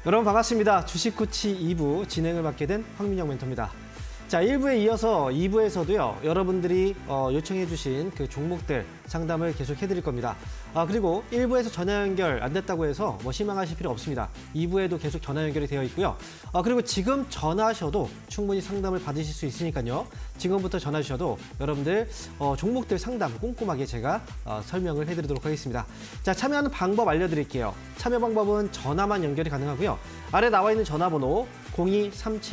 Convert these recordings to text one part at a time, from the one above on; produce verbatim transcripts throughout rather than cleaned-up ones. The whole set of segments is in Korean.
여러분 반갑습니다. 주식코치 이 부 진행을 맡게 된 황민영 멘토입니다. 자, 일 부에 이어서 이 부에서도요, 여러분들이 어, 요청해 주신 그 종목들 상담을 계속 해드릴 겁니다. 아, 그리고 일 부에서 전화 연결 안 됐다고 해서 뭐 실망하실 필요 없습니다. 이 부에도 계속 전화 연결이 되어 있고요. 아, 그리고 지금 전화하셔도 충분히 상담을 받으실 수 있으니까요. 지금부터 전화 주셔도 여러분들 어, 종목들 상담 꼼꼼하게 제가 어, 설명을 해드리도록 하겠습니다. 자, 참여하는 방법 알려드릴게요. 참여 방법은 전화만 연결이 가능하고요. 아래 나와 있는 전화번호 공이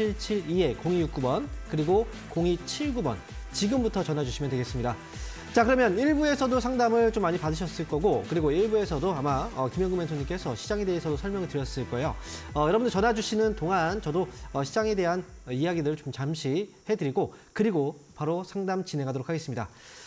삼칠칠이 공이육구 번 그리고 공이칠구 번 지금부터 전화 주시면 되겠습니다. 자, 그러면 일 부에서도 상담을 좀 많이 받으셨을 거고, 그리고 일 부에서도 아마 어, 김영구 멘토님께서 시장에 대해서도 설명을 드렸을 거예요. 어, 여러분들 전화 주시는 동안 저도 어, 시장에 대한 이야기들을 좀 잠시 해드리고, 그리고 바로 상담 진행하도록 하겠습니다.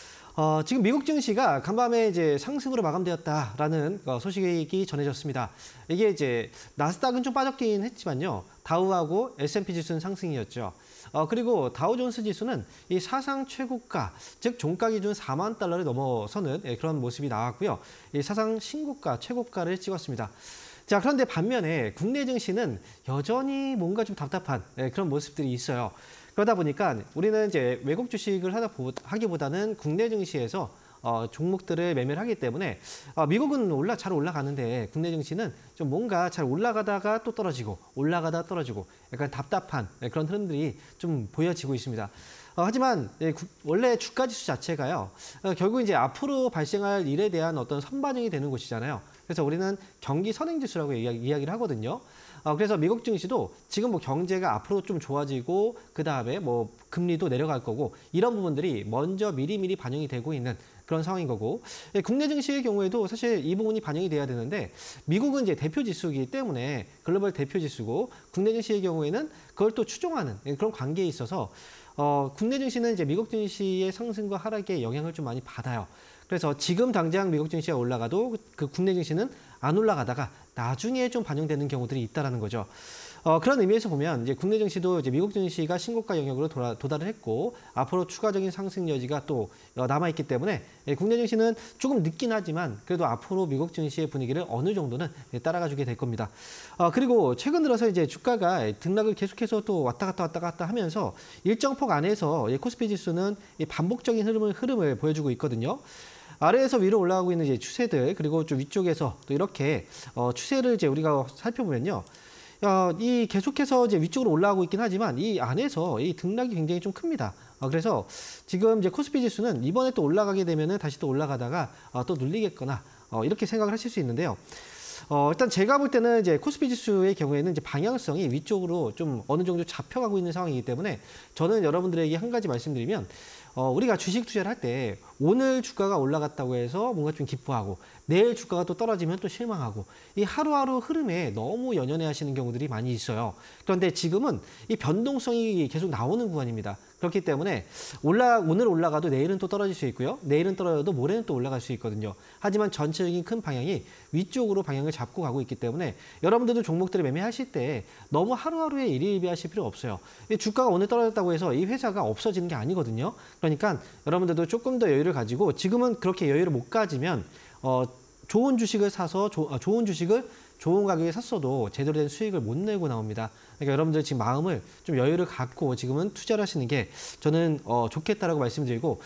어, 지금 미국 증시가 간밤에 이제 상승으로 마감되었다라는 어, 소식이 전해졌습니다. 이게 이제 나스닥은 좀 빠졌긴 했지만요, 다우하고 에스 앤 피 지수는 상승이었죠. 어, 그리고 다우존스 지수는 이 사상 최고가, 즉 종가 기준 사만 달러를 넘어서는 예, 그런 모습이 나왔고요. 이 사상 신고가, 최고가를 찍었습니다. 자, 그런데 반면에 국내 증시는 여전히 뭔가 좀 답답한 예, 그런 모습들이 있어요. 그러다 보니까 우리는 이제 외국 주식을 하다 보, 하기보다는 국내 증시에서 어, 종목들을 매매를 하기 때문에 어, 미국은 올라 잘 올라가는데 국내 증시는 좀 뭔가 잘 올라가다가 또 떨어지고 올라가다 떨어지고 약간 답답한 그런 흐름들이 좀 보여지고 있습니다. 어, 하지만 예, 구, 원래 주가 지수 자체가요, 어, 결국 이제 앞으로 발생할 일에 대한 어떤 선반영이 되는 곳이잖아요. 그래서 우리는 경기 선행 지수라고 이야기, 이야기를 하거든요. 어, 그래서 미국 증시도 지금 뭐 경제가 앞으로 좀 좋아지고 그 다음에 뭐 금리도 내려갈 거고 이런 부분들이 먼저 미리미리 반영이 되고 있는 그런 상황인 거고, 예, 국내 증시의 경우에도 사실 이 부분이 반영이 돼야 되는데 미국은 이제 대표 지수이기 때문에 글로벌 대표 지수고, 국내 증시의 경우에는 그걸 또 추종하는 그런 관계에 있어서 어, 국내 증시는 이제 미국 증시의 상승과 하락에 영향을 좀 많이 받아요. 그래서 지금 당장 미국 증시가 올라가도 그 국내 증시는 안 올라가다가 나중에 좀 반영되는 경우들이 있다라는 거죠. 어, 그런 의미에서 보면 이제 국내 증시도 이제 미국 증시가 신고가 영역으로 돌아, 도달을 했고 앞으로 추가적인 상승 여지가 또 남아 있기 때문에 예, 국내 증시는 조금 늦긴 하지만 그래도 앞으로 미국 증시의 분위기를 어느 정도는 따라가주게 될 겁니다. 어, 그리고 최근 들어서 이제 주가가 등락을 계속해서 또 왔다 갔다 왔다 갔다 하면서 일정 폭 안에서 예, 코스피 지수는 반복적인 흐름을 흐름을 보여주고 있거든요. 아래에서 위로 올라가고 있는 이제 추세들, 그리고 좀 위쪽에서 또 이렇게 어, 추세를 이제 우리가 살펴보면요. 어, 이 계속해서 이제 위쪽으로 올라가고 있긴 하지만 이 안에서 이 등락이 굉장히 좀 큽니다. 어, 그래서 지금 이제 코스피 지수는 이번에 또 올라가게 되면은 다시 또 올라가다가 어, 또 눌리겠거나 어, 이렇게 생각을 하실 수 있는데요. 어, 일단 제가 볼 때는 이제 코스피 지수의 경우에는 이제 방향성이 위쪽으로 좀 어느 정도 잡혀가고 있는 상황이기 때문에 저는 여러분들에게 한 가지 말씀드리면, 어, 우리가 주식 투자를 할 때 오늘 주가가 올라갔다고 해서 뭔가 좀 기뻐하고 내일 주가가 또 떨어지면 또 실망하고 이 하루하루 흐름에 너무 연연해 하시는 경우들이 많이 있어요. 그런데 지금은 이 변동성이 계속 나오는 구간입니다. 그렇기 때문에 올라, 오늘 올라가도 내일은 또 떨어질 수 있고요. 내일은 떨어져도 모레는 또 올라갈 수 있거든요. 하지만 전체적인 큰 방향이 위쪽으로 방향을 잡고 가고 있기 때문에 여러분들도 종목들을 매매하실 때 너무 하루하루에 일희일비하실 필요 없어요. 이 주가가 오늘 떨어졌다고 해서 이 회사가 없어지는 게 아니거든요. 그러니까 여러분들도 조금 더 여유를 가지고, 지금은 그렇게 여유를 못 가지면 어, 좋은 주식을 사서 조, 어, 좋은 주식을 좋은 가격에 샀어도 제대로 된 수익을 못 내고 나옵니다. 그러니까 여러분들 지금 마음을 좀 여유를 갖고 지금은 투자를 하시는 게 저는 어, 좋겠다라고 말씀드리고,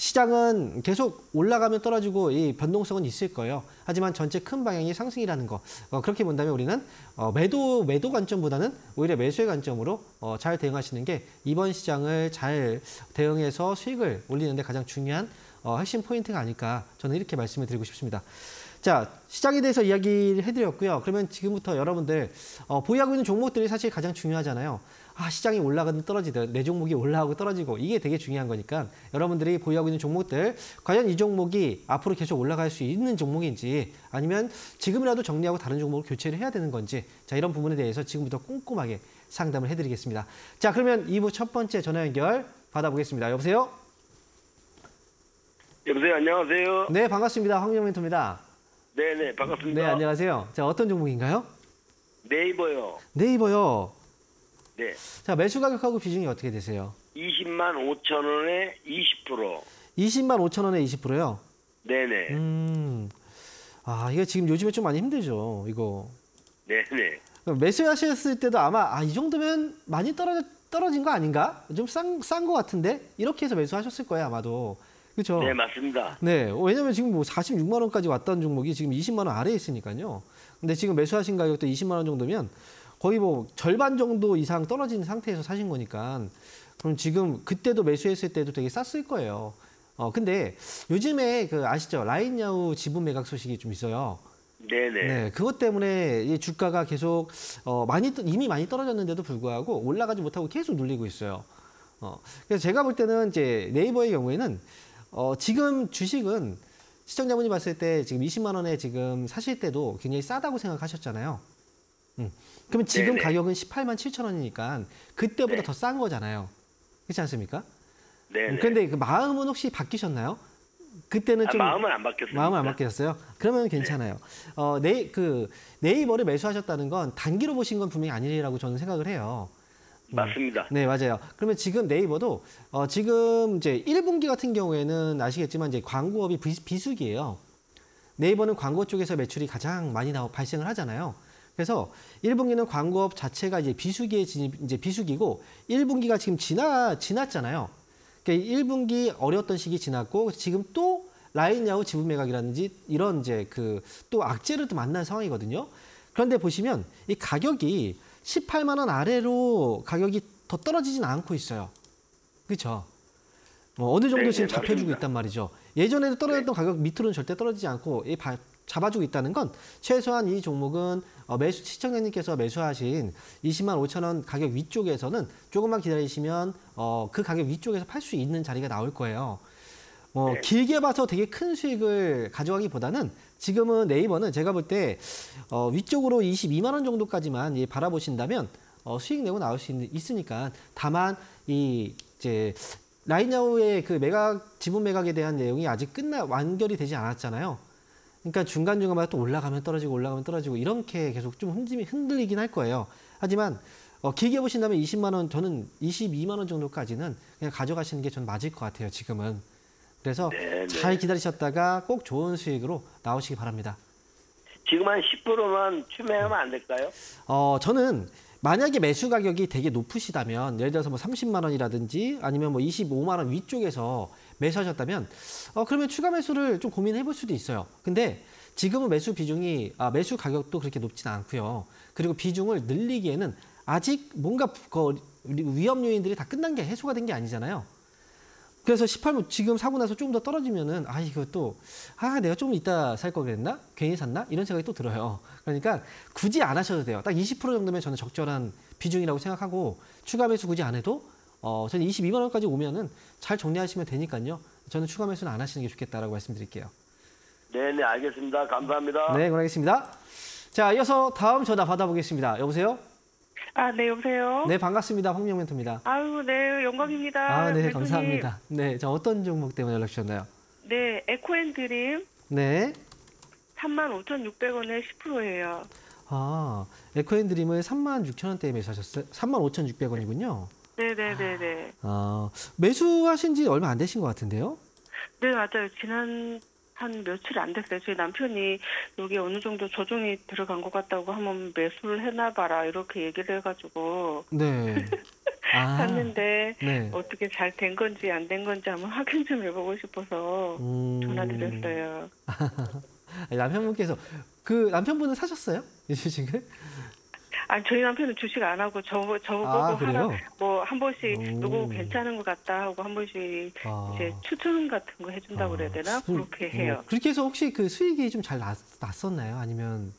시장은 계속 올라가면 떨어지고 이 변동성은 있을 거예요. 하지만 전체 큰 방향이 상승이라는 거, 어, 그렇게 본다면 우리는 어, 매도 매도 관점보다는 오히려 매수의 관점으로 어, 잘 대응하시는 게 이번 시장을 잘 대응해서 수익을 올리는 데 가장 중요한 어, 핵심 포인트가 아닐까, 저는 이렇게 말씀을 드리고 싶습니다. 자, 시장에 대해서 이야기를 해드렸고요. 그러면 지금부터 여러분들 어, 보유하고 있는 종목들이 사실 가장 중요하잖아요. 아, 시장이 올라가든 떨어지든 내 종목이 올라가고 떨어지고 이게 되게 중요한 거니까 여러분들이 보유하고 있는 종목들, 과연 이 종목이 앞으로 계속 올라갈 수 있는 종목인지 아니면 지금이라도 정리하고 다른 종목으로 교체를 해야 되는 건지, 자, 이런 부분에 대해서 지금부터 꼼꼼하게 상담을 해드리겠습니다. 자, 그러면 이 부 첫 번째 전화 연결 받아보겠습니다. 여보세요? 여보세요, 안녕하세요. 네, 반갑습니다. 황민영 멘토입니다. 네네, 반갑습니다. 네, 안녕하세요. 자, 어떤 종목인가요? 네이버요. 네이버요. 네. 자, 매수 가격하고 비중이 어떻게 되세요? 이십만 오천 원에 이십 퍼센트. 이십만 오천 원에 이십 퍼센트요? 네네. 음. 아, 이거 지금 요즘에 좀 많이 힘들죠, 이거. 네네. 매수하셨을 때도 아마 아, 이 정도면 많이 떨어져, 떨어진 거 아닌가? 좀 싼 싼 거 같은데? 이렇게 해서 매수하셨을 거예요, 아마도. 그렇죠? 네, 맞습니다. 네, 왜냐면 지금 뭐 사십육만 원까지 왔던 종목이 지금 이십만 원 아래에 있으니까요. 근데 지금 매수하신 가격도 이십만 원 정도면 거의 뭐 절반 정도 이상 떨어진 상태에서 사신 거니까 그럼 지금 그때도 매수했을 때도 되게 쌌을 거예요. 어, 근데 요즘에 그 아시죠? 라인야후 지분 매각 소식이 좀 있어요. 네네. 네, 그것 때문에 이 주가가 계속 어, 많이 떠- 이미 많이 떨어졌는데도 불구하고 올라가지 못하고 계속 눌리고 있어요. 어, 그래서 제가 볼 때는 이제 네이버의 경우에는 어, 지금 주식은 시청자분이 봤을 때 지금 이십만 원에 지금 사실 때도 굉장히 싸다고 생각하셨잖아요. 음. 그러면 지금 네네. 가격은 십팔만 칠천 원이니까 그때보다 네. 더 싼 거잖아요. 그렇지 않습니까? 네네. 그런데 그 마음은 혹시 바뀌셨나요? 그때는 아, 좀 마음은 안 바뀌었습니다. 마음은 안 바뀌었어요. 그러면 괜찮아요. 어, 네, 그 네이버를 매수하셨다는 건 단기로 보신 건 분명히 아니라고 저는 생각을 해요. 맞습니다. 네, 맞아요. 그러면 지금 네이버도 어, 지금 이제 일 분기 같은 경우에는 아시겠지만 이제 광고업이 비- 비수기예요. 네이버는 광고 쪽에서 매출이 가장 많이 나오, 발생을 하잖아요. 그래서 일 분기는 광고업 자체가 이제 비수기에 진입, 이제 비수기고 일 분기가 지금 지나 지났잖아요. 그러니까 일 분기 어려웠던 시기 지났고 지금 또 라인야후 지분 매각이라든지 이런 이제 그 또 악재를 또 만난 상황이거든요. 그런데 보시면 이 가격이 십팔만 원 아래로 가격이 더 떨어지진 않고 있어요. 그렇죠? 뭐 어느 정도 네네, 지금 잡혀주고 맞습니다. 있단 말이죠. 예전에도 떨어졌던 가격 밑으로는 절대 떨어지지 않고 이 바- 잡아주고 있다는 건 최소한 이 종목은 어, 매수 시청자님께서 매수하신 이십만 오천 원 가격 위쪽에서는 조금만 기다리시면 어, 그 가격 위쪽에서 팔 수 있는 자리가 나올 거예요. 뭐 네. 길게 봐서 되게 큰 수익을 가져가기보다는 지금은 네이버는 제가 볼 때 어, 위쪽으로 이십이만 원 정도까지만 예, 바라보신다면 어, 수익 내고 나올 수 있, 있으니까 다만 이 이제 라인야후의 그 매각 지분 매각에 대한 내용이 아직 끝나 완결이 되지 않았잖아요. 그러니까 중간중간마다 또 올라가면 떨어지고 올라가면 떨어지고 이렇게 계속 좀 흔들리, 흔들리긴 할 거예요. 하지만 어, 길게 보신다면 이십만 원, 저는 이십이만 원 정도까지는 그냥 가져가시는 게 전 맞을 것 같아요, 지금은. 그래서 네네. 잘 기다리셨다가 꼭 좋은 수익으로 나오시기 바랍니다. 지금 한 십 퍼센트만 추매하면 안 될까요? 어, 저는 만약에 매수 가격이 되게 높으시다면 예를 들어서 뭐 삼십만 원이라든지 아니면 뭐 이십오만 원 위쪽에서 매수하셨다면 어, 그러면 추가 매수를 좀 고민해 볼 수도 있어요. 근데 지금은 매수 비중이 아, 매수 가격도 그렇게 높지는 않고요. 그리고 비중을 늘리기에는 아직 뭔가 그 위험 요인들이 다 끝난 게 해소가 된 게 아니잖아요. 그래서 십팔 지금 사고 나서 조금 더 떨어지면은 아 이거 또 아 내가 좀 이따 살 걸 그랬나? 괜히 샀나? 이런 생각이 또 들어요. 그러니까 굳이 안 하셔도 돼요. 딱 이십 퍼센트 정도면 저는 적절한 비중이라고 생각하고 추가 매수 굳이 안 해도 어 저는 이십이만 원까지 오면은 잘 정리하시면 되니까요. 저는 추가 매수는 안 하시는 게 좋겠다라고 말씀드릴게요. 네네, 알겠습니다. 감사합니다. 네, 고맙겠습니다. 자, 이어서 다음 전화 받아보겠습니다. 여보세요? 아, 네, 여보세요? 네, 반갑습니다. 황민영 멘토입니다. 아유, 네, 영광입니다. 아, 네, 멘토님. 감사합니다. 네, 자 어떤 종목 때문에 연락 주셨나요? 네, 에코앤드림 네. 삼만 오천육백 원에 십 퍼센트예요. 아, 에코앤드림을 삼만 육천 원대에 매수하셨어요? 삼만 오천육백 원이군요. 네네네네. 아, 매수하신 지 얼마 안 되신 것 같은데요? 네, 맞아요. 지난 한 며칠 안 됐어요. 저희 남편이 여기 어느 정도 조정이 들어간 것 같다고 한번 매수를 해놔봐라 이렇게 얘기를 해가지고 네. 아, 샀는데 네. 어떻게 잘 된 건지 안 된 건지 한번 확인 좀 해보고 싶어서 음, 전화드렸어요. 아니, 남편분께서 그 남편분은 사셨어요? 이 주식을? 아니 저희 남편은 주식 안 하고 저 저보고 아, 그래요? 하나 뭐 한 번씩 오. 누구 괜찮은 것 같다 하고 한 번씩 아. 이제 추천 같은 거 해준다고 아. 그래야 되나 음, 그렇게 뭐, 해요. 그렇게 해서 혹시 그 수익이 좀 잘 났었나요? 아니면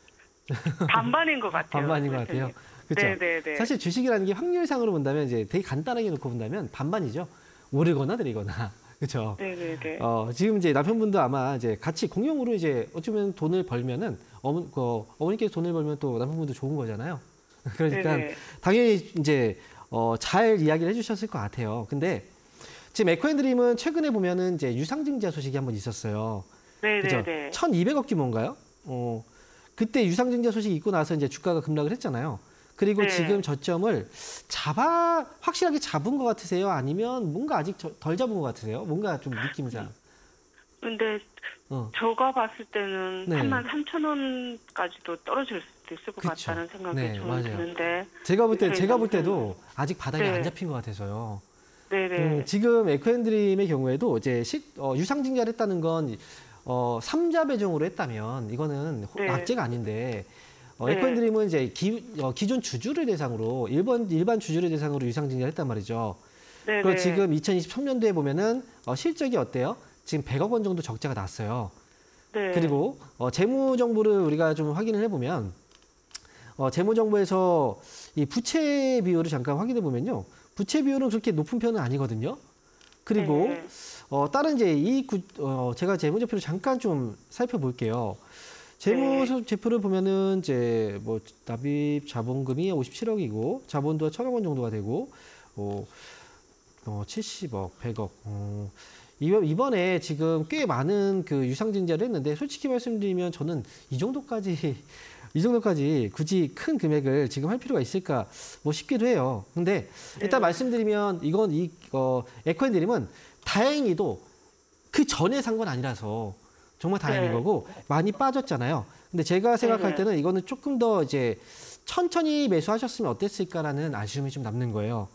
반반인 것 같아요. 반반인 것 같아요? 그렇죠. 네네네. 사실 주식이라는 게 확률상으로 본다면 이제 되게 간단하게 놓고 본다면 반반이죠. 오르거나 내리거나. 그렇죠. 네네네. 어, 지금 이제 남편분도 아마 이제 같이 공용으로 이제 어쩌면 돈을 벌면은 어머, 그 어머니께서 돈을 벌면 또 남편분도 좋은 거잖아요. 그러니까 네네. 당연히 이제 어, 잘 이야기를 해주셨을 것 같아요. 근데 지금 에코앤드림은 최근에 보면은 이제 유상증자 소식이 한번 있었어요. 그죠? 네네네. 천이백억 규모인가요? 어, 그때 유상증자 소식이 있고 나서 이제 주가가 급락을 했잖아요. 그리고 네. 지금 저점을 잡아 확실하게 잡은 것 같으세요? 아니면 뭔가 아직 저- 덜 잡은 것 같으세요? 뭔가 좀 느낌상. 근데 어. 제가 봤을 때는 네. 삼만 삼천 원까지도 떨어질 수도 있을 것 그쵸. 같다는 생각이 네, 좀 맞아요. 드는데. 제가 볼 때, 네, 제가 볼 남편. 때도 아직 바닥이 네. 안 잡힌 것 같아서요. 네네. 음, 지금 에코핸드림의 경우에도 이제 식, 어, 유상증자를 했다는 건 어, 삼자 배정으로 했다면 이거는 호- 네. 악재가 아닌데 어, 네. 에코핸드림은 이제 기, 어, 기존 주주를 대상으로 일반 일반 주주를 대상으로 유상증자를 했단 말이죠. 네네. 그리고 지금 이천이십삼 년도에 보면은 어, 실적이 어때요? 지금 백억 원 정도 적자가 났어요. 네. 그리고 어, 재무 정보를 우리가 좀 확인을 해보면 어, 재무 정보에서 이 부채 비율을 잠깐 확인해 보면요, 부채 비율은 그렇게 높은 편은 아니거든요. 그리고 네. 어, 다른 이제 이 구, 어, 제가 재무제표를 잠깐 좀 살펴볼게요. 재무제표를 보면은 이제 뭐 납입 자본금이 오십칠억이고 자본도 천억 원 정도가 되고 어, 어 칠십억, 백억. 어, 이번- 이번에 지금 꽤 많은 그 유상증자를 했는데 솔직히 말씀드리면 저는 이 정도까지 이 정도까지 굳이 큰 금액을 지금 할 필요가 있을까 뭐 싶기도 해요. 근데 일단 네. 말씀드리면 이건 이 어, 에코핸드림은 다행히도 그 전에 산 건 아니라서 정말 다행인 네. 거고 많이 빠졌잖아요. 근데 제가 생각할 네. 때는 이거는 조금 더 이제 천천히 매수하셨으면 어땠을까라는 아쉬움이 좀 남는 거예요.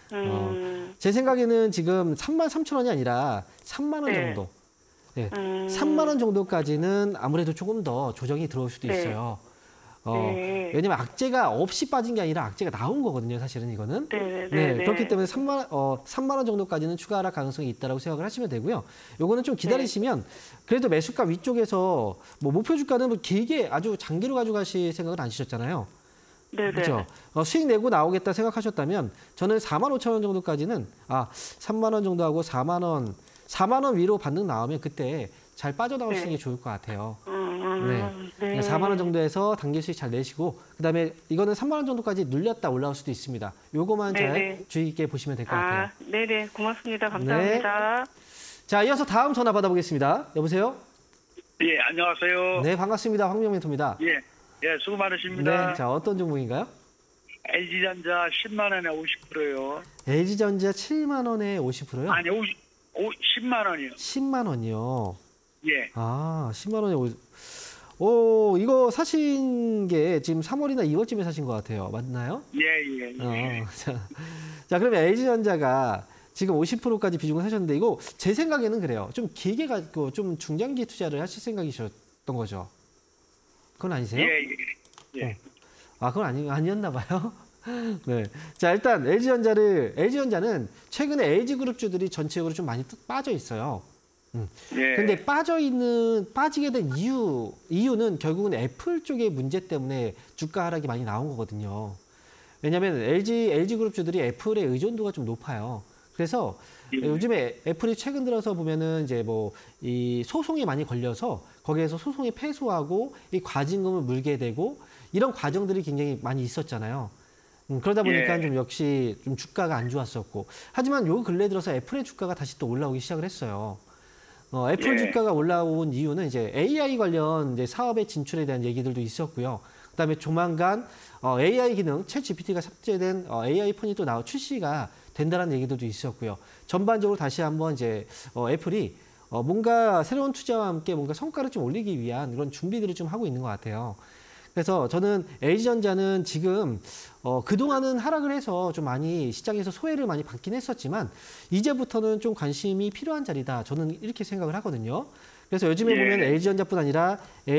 음. 제 생각에는 지금 삼만 삼천 원이 아니라 삼만 원 네. 정도. 네. 음. 삼만 원 정도까지는 아무래도 조금 더 조정이 들어올 수도 네. 있어요. 어, 네. 왜냐면 악재가 없이 빠진 게 아니라 악재가 나온 거거든요, 사실은 이거는. 네네. 네, 네. 그렇기 때문에 삼만 원, 어, 삼만 원 정도까지는 추가 하락 가능성이 있다고 생각을 하시면 되고요. 요거는 좀 기다리시면 그래도 매수가 위쪽에서 뭐 목표 주가는 뭐 길게 아주 장기로 가져가실 생각은 안 하셨잖아요. 네네. 그렇죠. 어, 수익 내고 나오겠다 생각하셨다면 저는 사만 오천 원 정도까지는 아 삼만 원 정도 하고 사만 원, 사만 원 위로 반등 나오면 그때 잘 빠져나오시는 네. 게 좋을 것 같아요. 음. 네. 네. 사만 원 정도에서 단기 수익 잘 내시고 그다음에 이거는 삼만 원 정도까지 눌렸다 올라올 수도 있습니다. 요거만 잘 네네. 주의 깊게 보시면 될 것 같아요. 아, 네네. 고맙습니다. 감사합니다. 자, 이어서 다음 전화 받아보겠습니다. 여보세요? 예, 안녕하세요. 네, 반갑습니다. 황명 멘토입니다. 예, 예, 수고 많으십니다. 네, 자 어떤 종목인가요? 엘지전자 십만 원에 오십 퍼센트요. 엘지전자 칠만 원에 오십 퍼센트요? 아니, 오십, 오, 십만 원이요. 십만 원이요. 예, 아, 십만 원에 오. 오, 이거 사신 게 지금 삼월이나 이월쯤에 사신 것 같아요. 맞나요? 예, 예. 예. 어, 자, 자, 그러면 엘지전자가 지금 오십 퍼센트까지 비중을 사셨는데 이거 제 생각에는 그래요. 좀 길게 가지고 좀 중장기 투자를 하실 생각이셨던 거죠. 그건 아니세요? 예, 예. 예. 아, 그건 아니, 아니었나 봐요. 네. 자, 일단 엘지전자를, 엘지전자는 최근에 엘지그룹주들이 전체적으로 좀 많이 빠져 있어요. 음. 예. 근데 빠져 있는, 빠지게 된 이유, 이유는 결국은 애플 쪽의 문제 때문에 주가 하락이 많이 나온 거거든요. 왜냐면 엘지, 엘지그룹주들이 애플의 의존도가 좀 높아요. 그래서 예. 요즘에 애플이 최근 들어서 보면은 이제 뭐 이 소송이 많이 걸려서 거기에서 소송이 패소하고 이 과징금을 물게 되고 이런 과정들이 굉장히 많이 있었잖아요. 음, 그러다 보니까 예. 좀 역시 좀 주가가 안 좋았었고. 하지만 요 근래 들어서 애플의 주가가 다시 또 올라오기 시작을 했어요. 어, 애플 예. 주가가 올라온 이유는 이제 에이아이 관련 이제 사업의 진출에 대한 얘기들도 있었고요. 그다음에 조만간 어, 에이아이 기능, 챗 지피티가 탑재된 어, 에이아이 폰이 또 나오 출시가 된다는 얘기들도 있었고요. 전반적으로 다시 한번 이제 어, 애플이 어, 뭔가 새로운 투자와 함께 뭔가 성과를 좀 올리기 위한 그런 준비들을 좀 하고 있는 것 같아요. 그래서 저는 엘지전자는 지금 어, 그동안은 하락을 해서 좀 많이 시장에서 소외를 많이 받긴 했었지만 이제부터는 좀 관심이 필요한 자리다. 저는 이렇게 생각을 하거든요. 그래서 요즘에 예. 보면 엘지전자뿐 아니라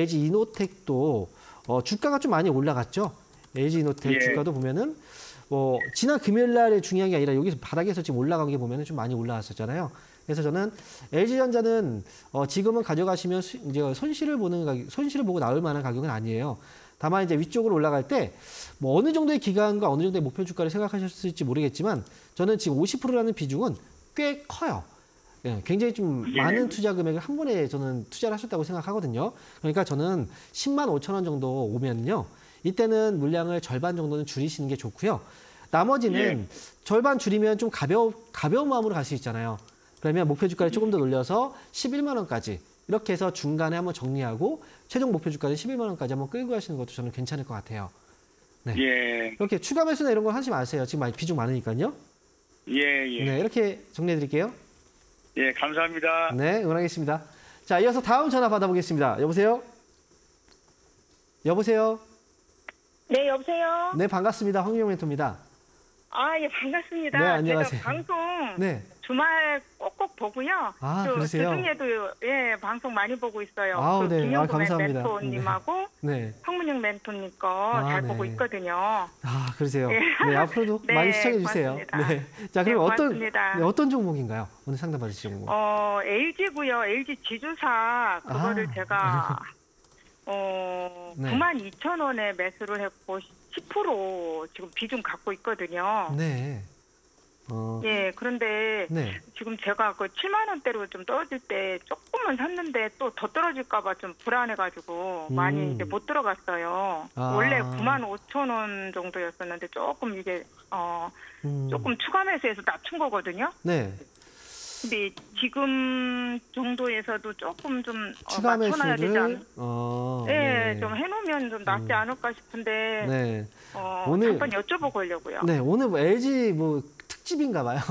엘지이노텍도 어, 주가가 좀 많이 올라갔죠. 엘지이노텍 예. 주가도 보면은 뭐 지난 금요일 날에 중요한 게 아니라 여기서 바닥에서 지금 올라간 게 보면은 좀 많이 올라왔었잖아요. 그래서 저는 엘지전자는 어, 지금은 가져가시면 수, 이제 손실을 보는 가격, 손실을 보고 나올 만한 가격은 아니에요. 다만 이제 위쪽으로 올라갈 때 뭐 어느 정도의 기간과 어느 정도의 목표 주가를 생각하셨을지 모르겠지만 저는 지금 오십 퍼센트라는 비중은 꽤 커요. 예, 굉장히 좀 예. 많은 투자 금액을 한 번에 저는 투자를 하셨다고 생각하거든요. 그러니까 저는 십만 오천 원 정도 오면요. 이때는 물량을 절반 정도는 줄이시는 게 좋고요. 나머지는 예. 절반 줄이면 좀 가벼, 가벼운 마음으로 갈 수 있잖아요. 그러면 목표 주가를 조금 더 올려서 십일만 원까지 이렇게 해서 중간에 한번 정리하고 최종 목표 주가는 십일만 원까지 한번 끌고 가시는 것도 저는 괜찮을 것 같아요. 네. 예. 이렇게 추가 매수나 이런 거 하지 마세요. 지금 많이 비중 많으니까요. 예, 예. 네, 이렇게 정리해 드릴게요. 예, 감사합니다. 네, 응원하겠습니다. 자, 이어서 다음 전화 받아보겠습니다. 여보세요? 여보세요? 네, 여보세요? 네, 반갑습니다. 황민영 멘토입니다. 아, 예, 반갑습니다. 네, 안녕하세요. 제가 방송 네. 주말 꼭꼭 보고요. 아, 그, 그러세요? 그중에도 예, 방송 많이 보고 있어요. 아우, 그 네. 아, 김영구 감사합니다. 멘토님하고 네. 황문영 멘토님 거 잘 아, 보고 네. 있거든요. 아, 그러세요. 네. 네, 앞으로도 네, 많이 시청해 주세요. 고맙습니다. 네. 자, 그럼 네, 어떤 고맙습니다. 네, 어떤 종목인가요? 오늘 상담 받으실 종목. 어, 엘지고요. 엘지 지주사 그거를 아. 제가 어, 네. 구만 이천 원에 매수를 했고 십 퍼센트 지금 비중 갖고 있거든요. 네. 어, 예, 그런데 네. 지금 제가 그 칠만 원대로 좀 떨어질 때 조금만 샀는데 또 더 떨어질까봐 좀 불안해가지고 음. 많이 이제 못 들어갔어요. 아. 원래 구만 오천 원 정도였었는데 조금 이게 어 음, 조금 추가 매수해서 낮춘 거거든요. 네. 근데 지금 정도에서도 조금 좀 어, 추가 맞춰놔야 되지 않... 매수를 어, 예, 네. 좀 해놓으면 좀 낫지 음. 않을까 싶은데 네. 어, 오늘- 잠깐 여쭤보고 하려고요. 네, 오늘 뭐 엘지 뭐 특집인가 봐요.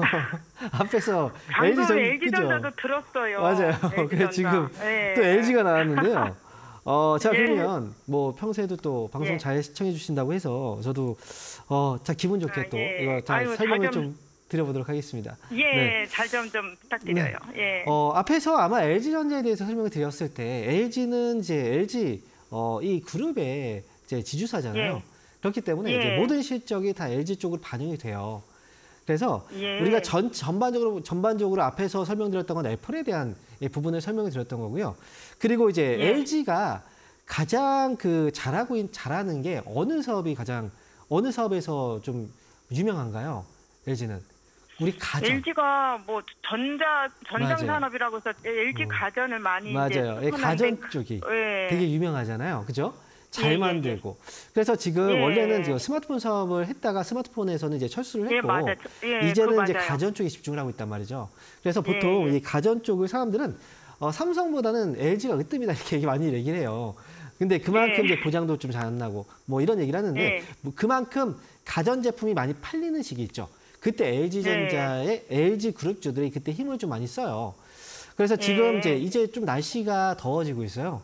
앞에서 방금 엘지 전 엘지전자도 그죠? 들었어요. 맞아요. 엘지전자. 그래서 지금 예. 또 엘지가 나왔는데요. 어, 자, 예. 그러면 뭐 평소에도 또 방송 예. 잘 시청해 주신다고 해서 저도 어, 자, 기분 좋게 아, 또 예. 이거 잘 아유, 설명을 잘 좀- 좀 드려보도록 하겠습니다. 예, 네. 잘 좀 좀 부탁드려요. 예. 어, 앞에서 아마 엘지전자에 대해서 설명을 드렸을 때 엘지는 이제 엘지 어, 이 그룹의 이제 지주사잖아요. 예. 그렇기 때문에 예. 이제 모든 실적이 다 엘지 쪽으로 반영이 돼요. 그래서 예. 우리가 전 전반적으로 전반적으로 앞에서 설명드렸던 건 애플에 대한 이 부분을 설명을 드렸던 거고요. 그리고 이제 예. 엘지가 가장 그 잘하고 있, 잘하는 게 어느 사업이 가장 어느 사업에서 좀 유명한가요? 엘지는 우리 가전. 엘지가 뭐 전자 전장 맞아요. 산업이라고 해서 엘지 음. 가전을 많이 맞아요. 이제 예, 수선하는데 가전 쪽이 예. 되게 유명하잖아요. 그죠? 잘 예, 예, 만들고. 그래서 지금 예. 원래는 지금 스마트폰 사업을 했다가 스마트폰에서는 이제 철수를 예, 했고 맞아요. 예, 이제는 그거 이제 맞아요. 가전 쪽에 집중을 하고 있단 말이죠. 그래서 보통 예, 예. 이 가전 쪽의 사람들은 어, 삼성보다는 엘지가 으뜸이다 이렇게 많이 얘기를 해요. 근데 그만큼 예. 이제 고장도 좀 잘 안 나고 뭐 이런 얘기를 하는데 예. 뭐 그만큼 가전 제품이 많이 팔리는 시기 있죠. 그때 엘지전자의 엘지 그룹주들이 그때 힘을 좀 많이 써요. 그래서 지금 예. 이제 이제 좀 날씨가 더워지고 있어요.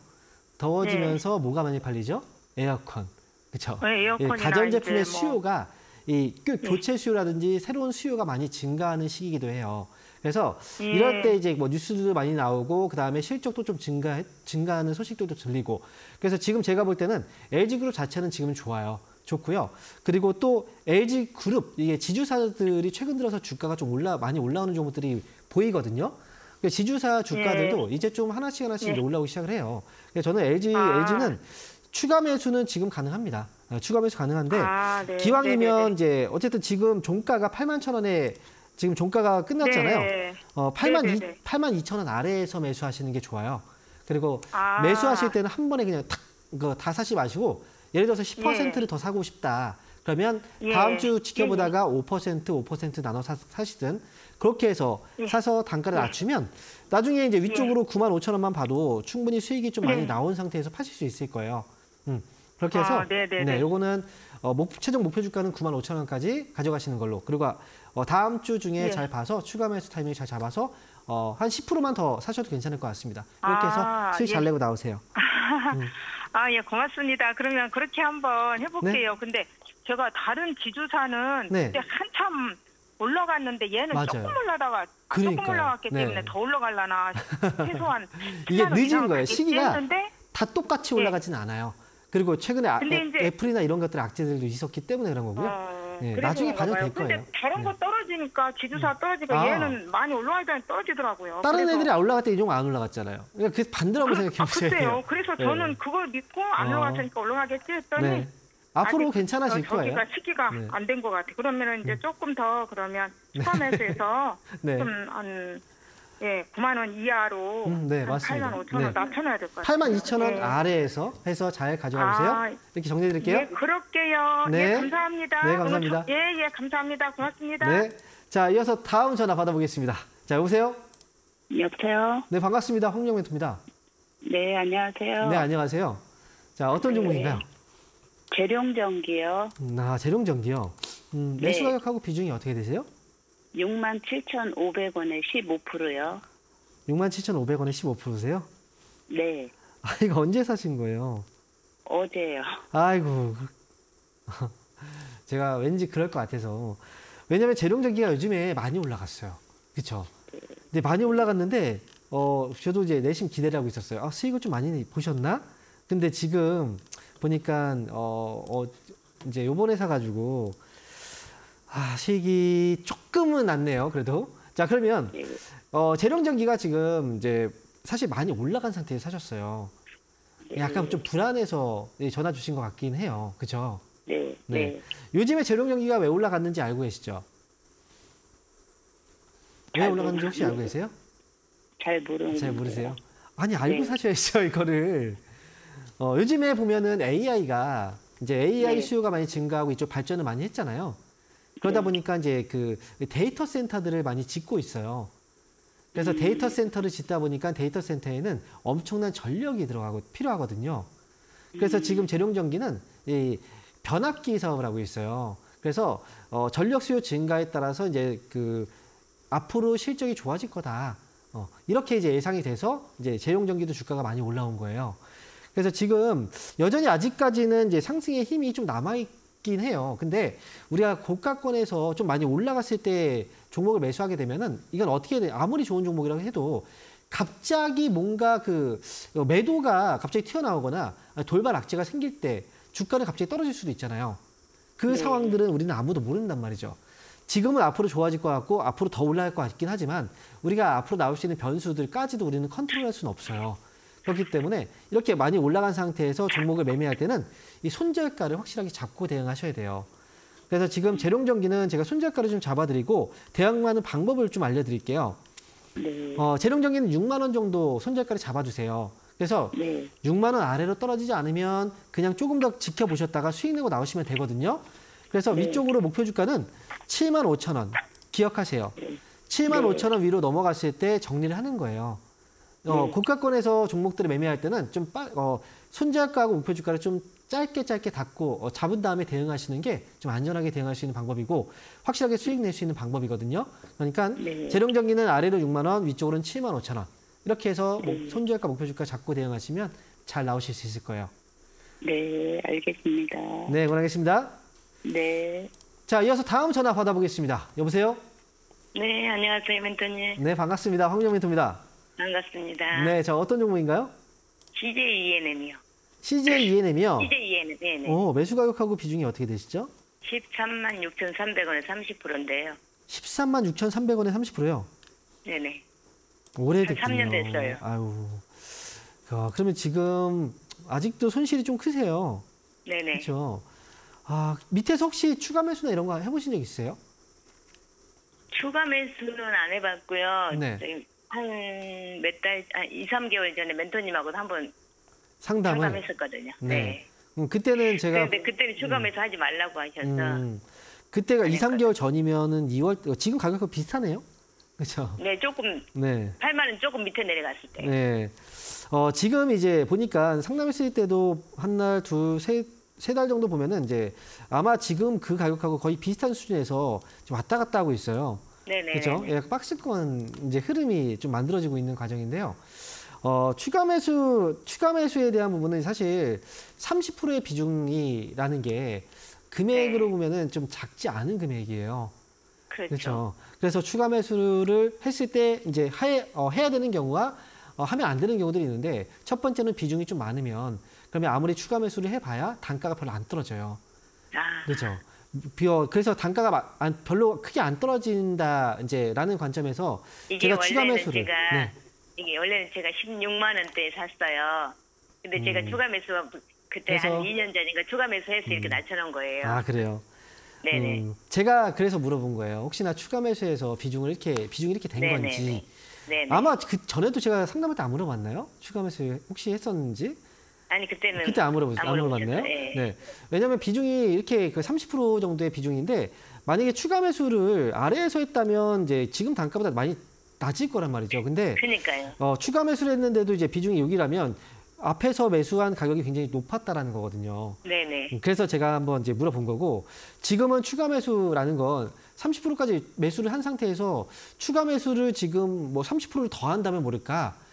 더워지면서 뭐가 많이 팔리죠? 에어컨. 그렇죠? 예, 에어컨이나 가전 제품의 이제 뭐- 수요가 이 그 교체 수요라든지 새로운 수요가 많이 증가하는 시기이기도 해요. 그래서 예. 이럴 때 이제 뭐 뉴스도 많이 나오고 그다음에 실적도 좀 증가 증가하는 소식들도 들리고 그래서 지금 제가 볼 때는 엘지 그룹 자체는 지금 좋아요. 좋고요. 그리고 또 엘지 그룹 이게 지주사들이 최근 들어서 주가가 좀 올라 많이 올라오는 종목들이 보이거든요. 그러니까 지주사 주가들도 이제 좀 하나씩 하나씩 예. 이제 올라오기 시작을 해요. 그래서 저는 엘지 아. 엘지는 추가 매수는 지금 가능합니다. 어, 추가 매수 가능한데 아, 네. 기왕이면 네네네. 이제 어쨌든 지금 종가가 팔만 천 원에 지금 종가가 끝났잖아요. 네. 어, 팔만 이, 네네네. 팔만 이천 원 아래에서 매수하시는 게 좋아요. 그리고 아. 매수하실 때는 한 번에 그냥 탁, 그, 다 사지 마시고 예를 들어서 십 퍼센트를 더 사고 싶다. 그러면 예. 다음 주 지켜보다가 오 퍼센트, 오 퍼센트 나눠 사, 사시든 그렇게 해서 예. 사서 단가를 낮추면 나중에 이제 위쪽으로 구만 오천 원만 봐도 충분히 수익이 좀 많이 예. 나온 상태에서 파실 수 있을 거예요. 음, 그렇게 해서 아, 네네네. 네, 요거는 어, 목, 최종 목표 주가는 구만 오천 원까지 가져가시는 걸로. 그리고 어, 다음 주 중에 예. 잘 봐서 추가 매수 타이밍 잘 잡아서 어, 한 십 퍼센트만 더 사셔도 괜찮을 것 같습니다. 이렇게 해서 아, 수익 잘 예. 내고 나오세요. 아, 예, 고맙습니다. 그러면 그렇게 한번 해볼게요. 근데 제가 다른 지주사는 네. 그때 한참 올라갔는데 얘는 맞아요. 조금 올라다가 그러니까요. 조금 올라갔기 네. 때문에 더 올라갈라나 최소한 이게 시간은 늦은 이상하겠지 거예요. 시기가 했는데 다 똑같이 예. 올라가지는 않아요. 그리고 최근에 아, 근데 애, 이제- 애플이나 이런 것들 악재들도 있었기 때문에 그런 거고요. 어, 예, 그래서 나중에 그런가 반영될 봐요. 거예요. 근데 다른 거 떨어지니까 지주사 떨어지니까 아. 얘는 많이 올라가다 떨어지더라고요. 다른 그래서 애들이 안 올라갈 때 이 종목 안 올라갔잖아요. 그러니까 그 반대라고 생각해 아, 보셔야 글쎄요. 돼요. 그래서 네. 저는 그걸 믿고 안 어. 올라갔으니까 올라가겠지 했더니 네. 앞으로 아직 괜찮아질 어, 거예요. 저기가 시기가 네. 안 된 것 같아. 그러면 이제 조금 더 그러면 추가매수해서 네. 좀한 예, 구만 원 이하로 음, 네, 한 맞습니다. 팔만 오천 원 네. 낮춰놔야 될 것 같아요. 팔만 이천 원 네. 아래에서 해서 잘 가져가 보세요. 아, 이렇게 정리해 드릴게요. 예, 그럴게요. 네. 예, 감사합니다. 네, 오늘 감사합니다. 저- 예, 예, 감사합니다. 고맙습니다. 네. 자, 이어서 다음 전화 받아보겠습니다. 자, 여보세요? 여보세요? 네, 반갑습니다. 홍영 멘토입니다. 네, 안녕하세요. 네, 안녕하세요. 자, 어떤 네. 종목인가요? 재룡전기요. 음, 아, 재룡전기요. 음, 매수 네. 가격하고 비중이 어떻게 되세요? 육만 칠천오백 원에 십오 퍼센트요. 육만 칠천오백 원에 십오 퍼센트세요? 네. 아, 이거 언제 사신 거예요? 어제요. 아이고. 제가 왠지 그럴 것 같아서. 왜냐면 재룡전기가 요즘에 많이 올라갔어요. 그쵸? 근데 많이 올라갔는데, 어, 저도 이제 내심 기대를 하고 있었어요. 아, 수익을 좀 많이 보셨나? 근데 지금 보니까, 어, 어 이제 요번에 사가지고, 아, 수익이 조금은 났네요. 그래도. 자, 그러면, 네. 어, 재룡전기가 지금 이제 사실 많이 올라간 상태에서 사셨어요. 약간 좀 불안해서 전화 주신 것 같긴 해요. 그죠? 네. 네. 네. 요즘에 재룡전기가 왜 올라갔는지 알고 계시죠? 왜 잘 올라갔는지 혹시 알고 모르겠어요. 계세요? 잘 모르는. 잘 모르세요? 아니, 알고 네. 사셔야죠, 이거를. 어, 요즘에 보면은 에이아이가, 이제 에이아이 네. 수요가 많이 증가하고 이쪽 발전을 많이 했잖아요. 그러다 네. 보니까 이제 그 데이터 센터들을 많이 짓고 있어요. 그래서 음. 데이터 센터를 짓다 보니까 데이터 센터에는 엄청난 전력이 들어가고 필요하거든요. 그래서 음. 지금 재룡전기는 이 변압기 사업을 하고 있어요. 그래서 어, 전력 수요 증가에 따라서 이제 그 앞으로 실적이 좋아질 거다. 어, 이렇게 이제 예상이 돼서 이제 재룡전기도 주가가 많이 올라온 거예요. 그래서 지금 여전히 아직까지는 이제 상승의 힘이 좀 남아있긴 해요. 근데 우리가 고가권에서 좀 많이 올라갔을 때 종목을 매수하게 되면은 이건 어떻게 돼? 아무리 좋은 종목이라고 해도 갑자기 뭔가 그 매도가 갑자기 튀어나오거나 돌발 악재가 생길 때 주가는 갑자기 떨어질 수도 있잖아요. 그 네. 상황들은 우리는 아무도 모른단 말이죠. 지금은 앞으로 좋아질 것 같고 앞으로 더 올라갈 것 같긴 하지만 우리가 앞으로 나올 수 있는 변수들까지도 우리는 컨트롤할 수는 없어요. 그렇기 때문에 이렇게 많이 올라간 상태에서 종목을 매매할 때는 이 손절가를 확실하게 잡고 대응하셔야 돼요. 그래서 지금 재룡전기는 제가 손절가를 좀 잡아드리고 대응하는 방법을 좀 알려드릴게요. 네. 어, 재룡전기는 육만 원 정도 손절가를 잡아주세요. 그래서 네. 육만 원 아래로 떨어지지 않으면 그냥 조금 더 지켜보셨다가 수익 내고 나오시면 되거든요. 그래서 네. 위쪽으로 목표 주가는 칠만 오천 원 기억하세요. 네. 칠만 네. 오천 원 위로 넘어갔을 때 정리를 하는 거예요. 어, 네. 고가권에서 종목들을 매매할 때는 좀 빠, 어, 손절가하고 목표 주가를 좀 짧게 짧게 닫고 어, 잡은 다음에 대응하시는 게 좀 안전하게 대응할 수 있는 방법이고 확실하게 수익 낼 수 있는 방법이거든요. 그러니까 네. 재룡전기는 아래로 육만 원, 위쪽으로는 칠만 오천 원. 이렇게 해서 목- 네. 손절가, 목표 주가 잡고 대응하시면 잘 나오실 수 있을 거예요. 네. 알겠습니다. 네, 원하겠습니다. 네. 자, 이어서 다음 전화 받아보겠습니다. 여보세요? 네, 안녕하세요, 멘토님. 네, 반갑습니다. 황정 멘토입니다. 반갑습니다. 네, 자, 어떤 종목인가요? 씨제이이엔엠이요. 씨제이이엔엠이요. 씨제이이엔엠, 네, 네. 오, 매수 가격하고 비중이 어떻게 되시죠? 십삼만 육천삼백 원에 삼십 퍼센트인데요. 십삼만 육천삼백 원에 삼십 퍼센트요. 네네. 오래됐군요. 삼 년 됐어요. 아유. 야, 그러면 지금 아직도 손실이 좀 크세요. 네네. 그렇죠? 아, 밑에서 혹시 추가 매수나 이런 거 해보신 적 있으세요? 추가 매수는 안 해봤고요. 네. 저희 한 몇 달, 아, 이, 삼 개월 전에 멘토님하고도 한번 상담을. 상담했었거든요. 네. 네. 음, 그때는 제가 근데 그때는 추가 매수 하지 말라고 하셔서. 음, 그때가 이, 삼 개월 전이면은 이월 지금 가격과 비슷하네요. 그렇죠? 네, 조금, 네. 팔만 원 조금 밑에 내려갔을 때. 네. 어, 지금 이제 보니까 상담했을 때도 한 날, 두, 세, 세 달 정도 보면은 이제 아마 지금 그 가격하고 거의 비슷한 수준에서 지금 왔다 갔다 하고 있어요. 네네. 그렇죠? 예, 박스권 이제 흐름이 좀 만들어지고 있는 과정인데요. 어, 추가 매수, 추가 매수에 대한 부분은 사실 삼십 퍼센트의 비중이라는 게 금액으로 네. 보면은 좀 작지 않은 금액이에요. 그렇죠. 그렇죠. 그래서 추가 매수를 했을 때 이제 해, 어, 해야 되는 경우와 어, 하면 안 되는 경우들이 있는데 첫 번째는 비중이 좀 많으면 그러면 아무리 추가 매수를 해봐야 단가가 별로 안 떨어져요. 아, 그렇죠. 비어 그래서 단가가 마- 안, 별로 크게 안 떨어진다 이제라는 관점에서 이게 제가 추가 원래는 매수를 제가 네. 이게 원래는 제가 십육만 원대에 샀어요. 근데 제가 음. 추가 매수 그때 그래서- 한 이 년 전인가 추가 매수해서 이렇게 낮춰놓은 거예요. 아 그래요. 네네. 음, 제가 그래서 물어본 거예요. 혹시나 추가 매수해서 비중을 이렇게 비중이 이렇게 된 네네네. 건지. 네네. 아마 그 전에도 제가 상담할 때 안 물어봤나요? 추가 매수 혹시 했었는지? 아니 그때는 그때 안 물어보 안 안 물어봤나요? 물어보셨어요. 예. 네. 왜냐하면 비중이 이렇게 그 삼십 퍼센트 정도의 비중인데 만약에 추가 매수를 아래에서 했다면 이제 지금 단가보다 많이 낮을 거란 말이죠. 근데 그러니까요. 어, 추가 매수를 했는데도 이제 비중이 여기라면 앞에서 매수한 가격이 굉장히 높았다라는 거거든요. 네네. 그래서 제가 한번 이제 물어본 거고 지금은 추가 매수라는 건 삼십 퍼센트까지 매수를 한 상태에서 추가 매수를 지금 뭐 삼십 퍼센트를 더 한다면 모를까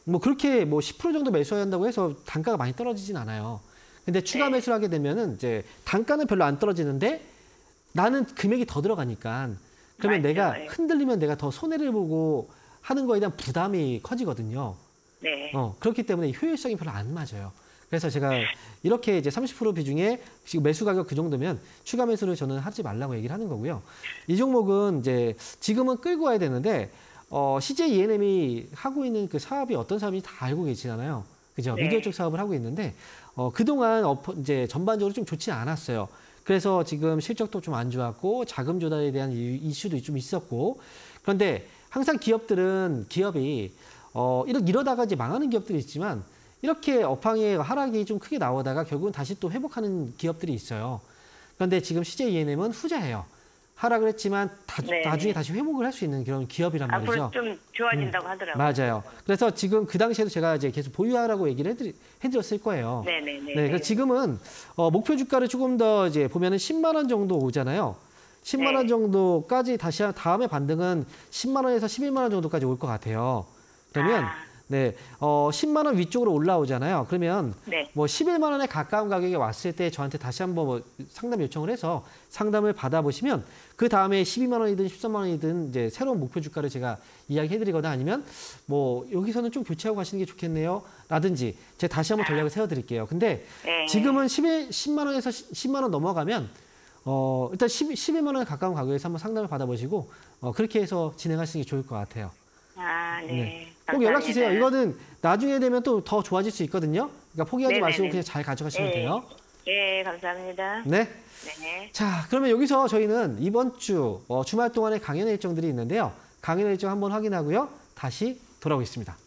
뭐 그렇게 뭐 십 퍼센트 정도 매수해야 한다고 해서 단가가 많이 떨어지진 않아요. 근데 추가 네. 매수를 하게 되면은 이제 단가는 별로 안 떨어지는데 나는 금액이 더 들어가니까 그러면 맞죠. 내가 네. 흔들리면 내가 더 손해를 보고 하는 거에 대한 부담이 커지거든요. 네. 어, 그렇기 때문에 효율성이 별로 안 맞아요. 그래서 제가 이렇게 이제 삼십 퍼센트 비중에 지금 매수 가격 그 정도면 추가 매수를 저는 하지 말라고 얘기를 하는 거고요. 이 종목은 이제 지금은 끌고 와야 되는데 어, 씨제이이엔엠이 하고 있는 그 사업이 어떤 사업인지 다 알고 계시잖아요. 그죠? 네. 미디어 쪽 사업을 하고 있는데 어, 그동안 어퍼, 이제 전반적으로 좀 좋지 않았어요. 그래서 지금 실적도 좀 안 좋았고 자금 조달에 대한 이- 이슈도 좀 있었고 그런데 항상 기업들은 기업이 어, 이러, 이러다가 이제 망하는 기업들이 있지만 이렇게 업황의 하락이 좀 크게 나오다가 결국은 다시 또 회복하는 기업들이 있어요. 그런데 지금 씨제이이엔엠은 후자예요. 하락을 했지만 다, 네. 나중에 다시 회복을 할 수 있는 그런 기업이란 말이죠. 앞으로 좀 좋아진다고 하더라고요. 맞아요. 그래서 지금 그 당시에도 제가 이제 계속 보유하라고 얘기를 해드리, 해드렸을 거예요. 네네네. 네, 그래서 지금은 어, 목표 주가를 조금 더 이제 보면은 십만 원 정도 오잖아요. 십만 원 네. 정도까지 다시 한 다음에 반등은 십만 원에서 십일만 원 정도까지 올 것 같아요. 그러면 아. 네, 어, 십만 원 위쪽으로 올라오잖아요. 그러면 네. 뭐 십일만 원에 가까운 가격에 왔을 때 저한테 다시 한번 뭐 상담 요청을 해서 상담을 받아보시면 그 다음에 십이만 원이든 십삼만 원이든 이제 새로운 목표 주가를 제가 이야기해드리거나 아니면 뭐 여기서는 좀 교체하고 가시는 게 좋겠네요. 라든지 제가 다시 한번 전략을 세워드릴게요. 근데 네. 지금은 십만 원에서 십만 원 넘어가면 어, 일단 십일만 원에 가까운 가격에서 한번 상담을 받아보시고 어, 그렇게 해서 진행하시는 게 좋을 것 같아요. 아, 네. 네. 꼭 연락 주세요. 감사합니다. 이거는 나중에 되면 또 더 좋아질 수 있거든요. 그러니까 포기하지 네네네. 마시고 그냥 잘 가져가시면 네. 돼요. 예, 감사합니다. 네. 네. 자, 그러면 여기서 저희는 이번 주 어, 주말 동안의 강연 일정들이 있는데요. 강연 일정 한번 확인하고요. 다시 돌아오겠습니다.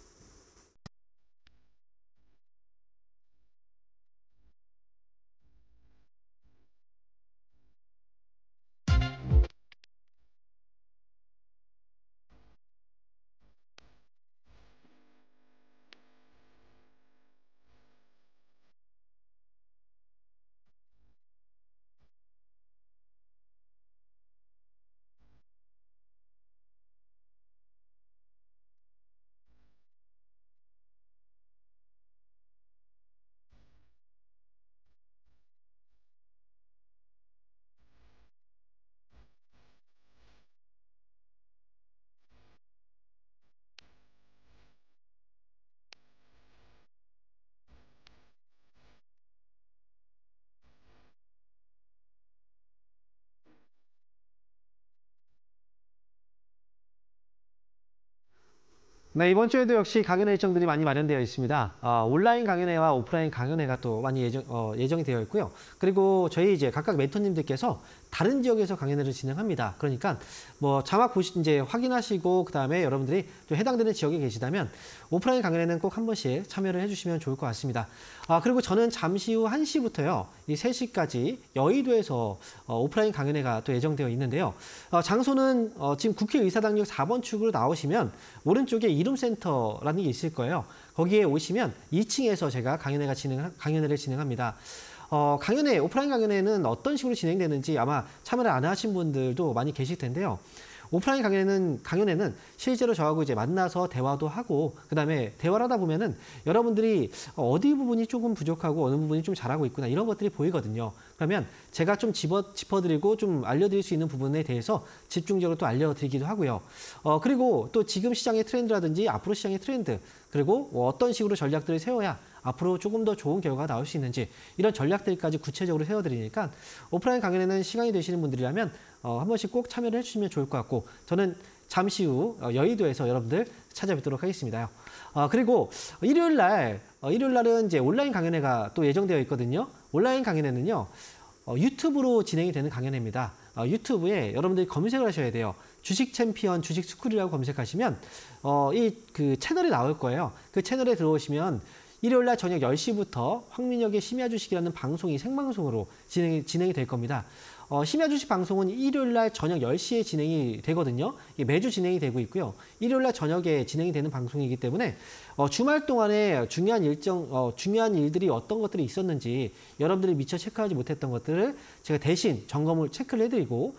네, 이번 주에도 역시 강연 일정들이 많이 마련되어 있습니다. 어, 온라인 강연회와 오프라인 강연회가 또 많이 예정, 어, 예정이 되어 있고요. 그리고 저희 이제 각각 멘토님들께서 다른 지역에서 강연회를 진행합니다. 그러니까 뭐 자막 보시 이제 확인하시고 그 다음에 여러분들이 좀 해당되는 지역에 계시다면 오프라인 강연회는 꼭 한 번씩 참여를 해주시면 좋을 것 같습니다. 아, 그리고 저는 잠시 후 한 시부터요. 이 세 시까지 여의도에서 어, 오프라인 강연회가 또 예정되어 있는데요. 어, 장소는 어, 지금 국회의사당역 사 번 출구로 나오시면 오른쪽에 이룸센터라는 게 있을 거예요. 거기에 오시면 이 층에서 제가 강연회가 진행, 강연회를 진행합니다. 어, 강연회, 오프라인 강연회는 어떤 식으로 진행되는지 아마 참여를 안 하신 분들도 많이 계실 텐데요. 오프라인 강연회는, 강연회는 실제로 저하고 이제 만나서 대화도 하고, 그 다음에 대화를 하다 보면은 여러분들이 어디 부분이 조금 부족하고 어느 부분이 좀 잘하고 있구나, 이런 것들이 보이거든요. 그러면 제가 좀 짚어, 짚어드리고 좀 알려드릴 수 있는 부분에 대해서 집중적으로 또 알려드리기도 하고요. 어, 그리고 또 지금 시장의 트렌드라든지 앞으로 시장의 트렌드, 그리고 어떤 식으로 전략들을 세워야 앞으로 조금 더 좋은 결과가 나올 수 있는지 이런 전략들까지 구체적으로 세워드리니까 오프라인 강연에는 시간이 되시는 분들이라면 어, 한 번씩 꼭 참여를 해주시면 좋을 것 같고 저는 잠시 후 여의도에서 여러분들 찾아뵙도록 하겠습니다. 어, 그리고 일요일 날, 어, 일요일 날은 이제 온라인 강연회가 또 예정되어 있거든요. 온라인 강연회는요, 어, 유튜브로 진행이 되는 강연회입니다. 어, 유튜브에 여러분들이 검색을 하셔야 돼요. 주식 챔피언, 주식 스쿨이라고 검색하시면 어, 이 그 채널이 나올 거예요. 그 채널에 들어오시면 일요일 날 저녁 열 시부터 황민혁의 심야 주식이라는 방송이 생방송으로 진행이, 진행이 될 겁니다. 어, 심야 주식 방송은 일요일 날 저녁 열 시에 진행이 되거든요. 이게 매주 진행이 되고 있고요. 일요일 날 저녁에 진행이 되는 방송이기 때문에 어, 주말 동안에 중요한 일정, 어, 중요한 일들이 어떤 것들이 있었는지 여러분들이 미처 체크하지 못했던 것들을 제가 대신 점검을 체크를 해드리고 그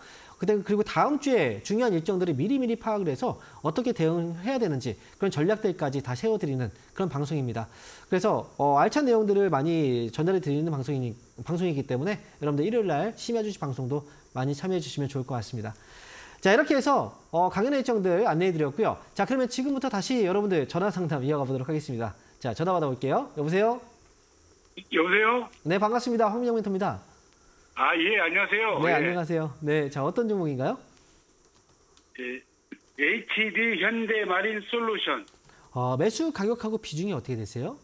그때 그리고 다음 주에 중요한 일정들을 미리미리 파악을 해서 어떻게 대응해야 되는지 그런 전략들까지 다 세워드리는 그런 방송입니다. 그래서 어, 알찬 내용들을 많이 전달해 드리는 방송이니, 방송이기 때문에 여러분들 일요일 날 심야 주식 방송도 많이 참여해 주시면 좋을 것 같습니다. 자, 이렇게 해서 어, 강연의 일정들 안내해 드렸고요. 자, 그러면 지금부터 다시 여러분들 전화 상담 이어가 보도록 하겠습니다. 자, 전화 받아볼게요. 여보세요? 여보세요? 네, 반갑습니다. 황민영 멘토입니다. 아, 예, 안녕하세요. 네, 예. 안녕하세요. 네, 자, 어떤 종목인가요? 예, 에이치디 현대마린 솔루션. 어, 매수 가격하고 비중이 어떻게 되세요?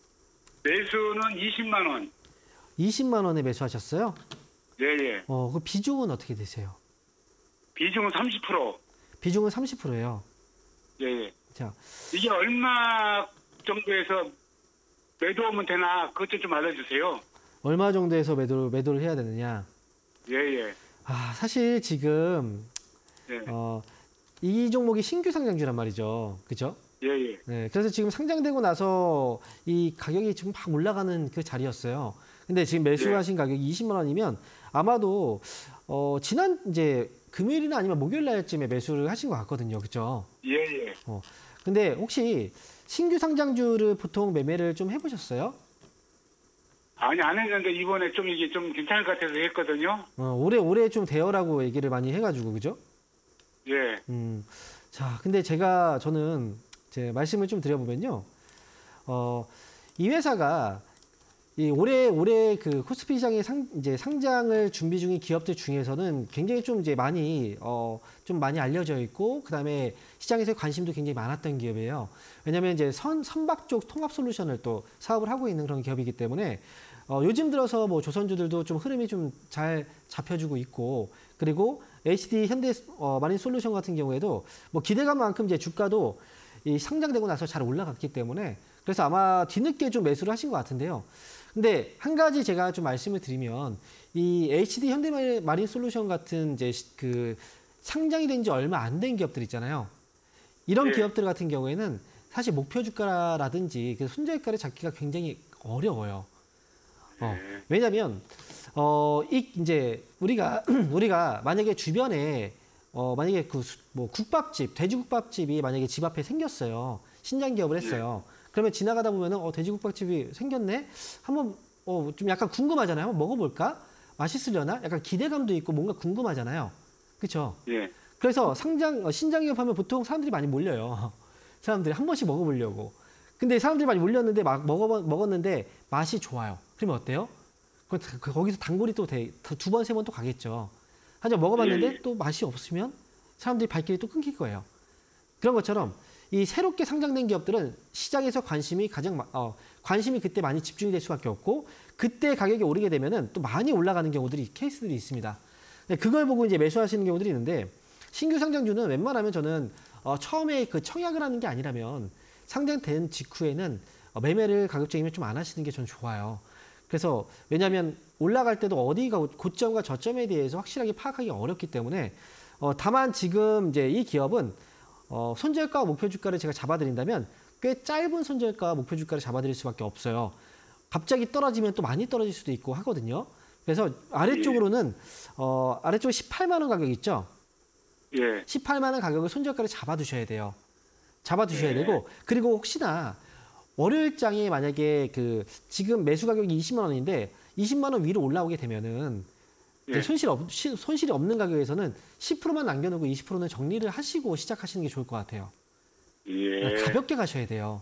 매수는 이십만 원. 이십만 원에 매수하셨어요? 예, 예. 어, 그 비중은 어떻게 되세요? 비중은 삼십 퍼센트. 비중은 삼십 퍼센트예요. 예, 예. 자, 이게 얼마 정도에서 매도하면 되나 그것 좀 알려주세요. 얼마 정도에서 매도, 매도를 해야 되느냐? 예, 예. 아, 사실 지금 예, 어, 이 종목이 신규 상장주란 말이죠. 그죠? 예, 예. 네, 그래서 지금 상장되고 나서 이 가격이 지금 막 올라가는 그 자리였어요. 근데 지금 매수하신 가격이 이십만 원이면 아마도 어, 지난 이제 금요일이나 아니면 목요일 날쯤에 매수를 하신 것 같거든요. 그죠? 예, 예. 어, 근데 혹시 신규 상장주를 보통 매매를 좀 해보셨어요? 아니, 안 했는데 이번에 좀 이게 좀 괜찮을 것 같아서 했거든요. 어, 올해 올해 좀 대여라고 얘기를 많이 해가지고 그죠? 예, 음, 자, 근데 제가 저는 제 말씀을 좀 드려보면요, 어, 이 회사가 이 올해 올해 그 코스피 시장에 상 이제 상장을 준비 중인 기업들 중에서는 굉장히 좀 이제 많이 어 좀 많이 알려져 있고 그다음에 시장에서 관심도 굉장히 많았던 기업이에요. 왜냐하면 이제 선 선박 쪽 통합 솔루션을 또 사업을 하고 있는 그런 기업이기 때문에 어 요즘 들어서 뭐 조선주들도 좀 흐름이 좀 잘 잡혀주고 있고 그리고 에이치디 현대 어, 마린 솔루션 같은 경우에도 뭐 기대감만큼 이제 주가도 이 상장되고 나서 잘 올라갔기 때문에 그래서 아마 뒤늦게 좀 매수를 하신 것 같은데요. 근데 한 가지 제가 좀 말씀을 드리면 이 에이치디 현대마린 솔루션 같은 이제 그 상장이 된 지 얼마 안 된 기업들 있잖아요. 이런 네. 기업들 같은 경우에는 사실 목표 주가라든지 그 손절가를 잡기가 굉장히 어려워요. 어, 왜냐하면 어, 이 이제 우리가 우리가 만약에 주변에 어, 만약에 그 뭐 국밥집, 돼지국밥집이 만약에 집 앞에 생겼어요. 신장 기업을 했어요. 그러면 지나가다 보면은 어, 돼지국밥집이 생겼네. 한번 어, 좀 약간 궁금하잖아요. 한번 먹어볼까? 맛있으려나? 약간 기대감도 있고 뭔가 궁금하잖아요. 그렇죠? 예. 그래서 상장 어, 신장 기업 하면 보통 사람들이 많이 몰려요. 사람들이 한 번씩 먹어보려고. 근데 사람들이 많이 몰렸는데 막 먹어 먹었는데 맛이 좋아요. 그러면 어때요? 그, 그, 거기서 단골이 또 두 번, 세 번 또 가겠죠. 하지만 먹어봤는데 예, 예. 또 맛이 없으면 사람들이 발길이 또 끊길 거예요. 그런 것처럼 이 새롭게 상장된 기업들은 시장에서 관심이 가장 마- 어, 관심이 그때 많이 집중이 될 수밖에 없고 그때 가격이 오르게 되면은 또 많이 올라가는 경우들이 케이스들이 있습니다. 네, 그걸 보고 이제 매수하시는 경우들이 있는데 신규 상장주는 웬만하면 저는 어, 처음에 그 청약을 하는 게 아니라면 상장된 직후에는 어, 매매를 가급적이면 좀 안 하시는 게 전 좋아요. 그래서 왜냐하면 올라갈 때도 어디가 고점과 저점에 대해서 확실하게 파악하기 어렵기 때문에 어, 다만 지금 이제 이 기업은 어, 손절가와 목표 주가를 제가 잡아드린다면 꽤 짧은 손절가와 목표 주가를 잡아드릴 수밖에 없어요. 갑자기 떨어지면 또 많이 떨어질 수도 있고 하거든요. 그래서 아래쪽으로는 어, 아래쪽에 십팔만 원 가격 있죠. 예. 십팔만 원 가격을 손절가를 잡아두셔야 돼요. 잡아두셔야 네. 되고 그리고 혹시나 월요일장에 만약에 그 지금 매수 가격이 이십만 원인데 이십만 원 위로 올라오게 되면은 이제 예. 손실 없, 시- 손실이 없는 가격에서는 십 퍼센트만 남겨놓고 이십 퍼센트는 정리를 하시고 시작하시는 게 좋을 것 같아요. 예. 가볍게 가셔야 돼요.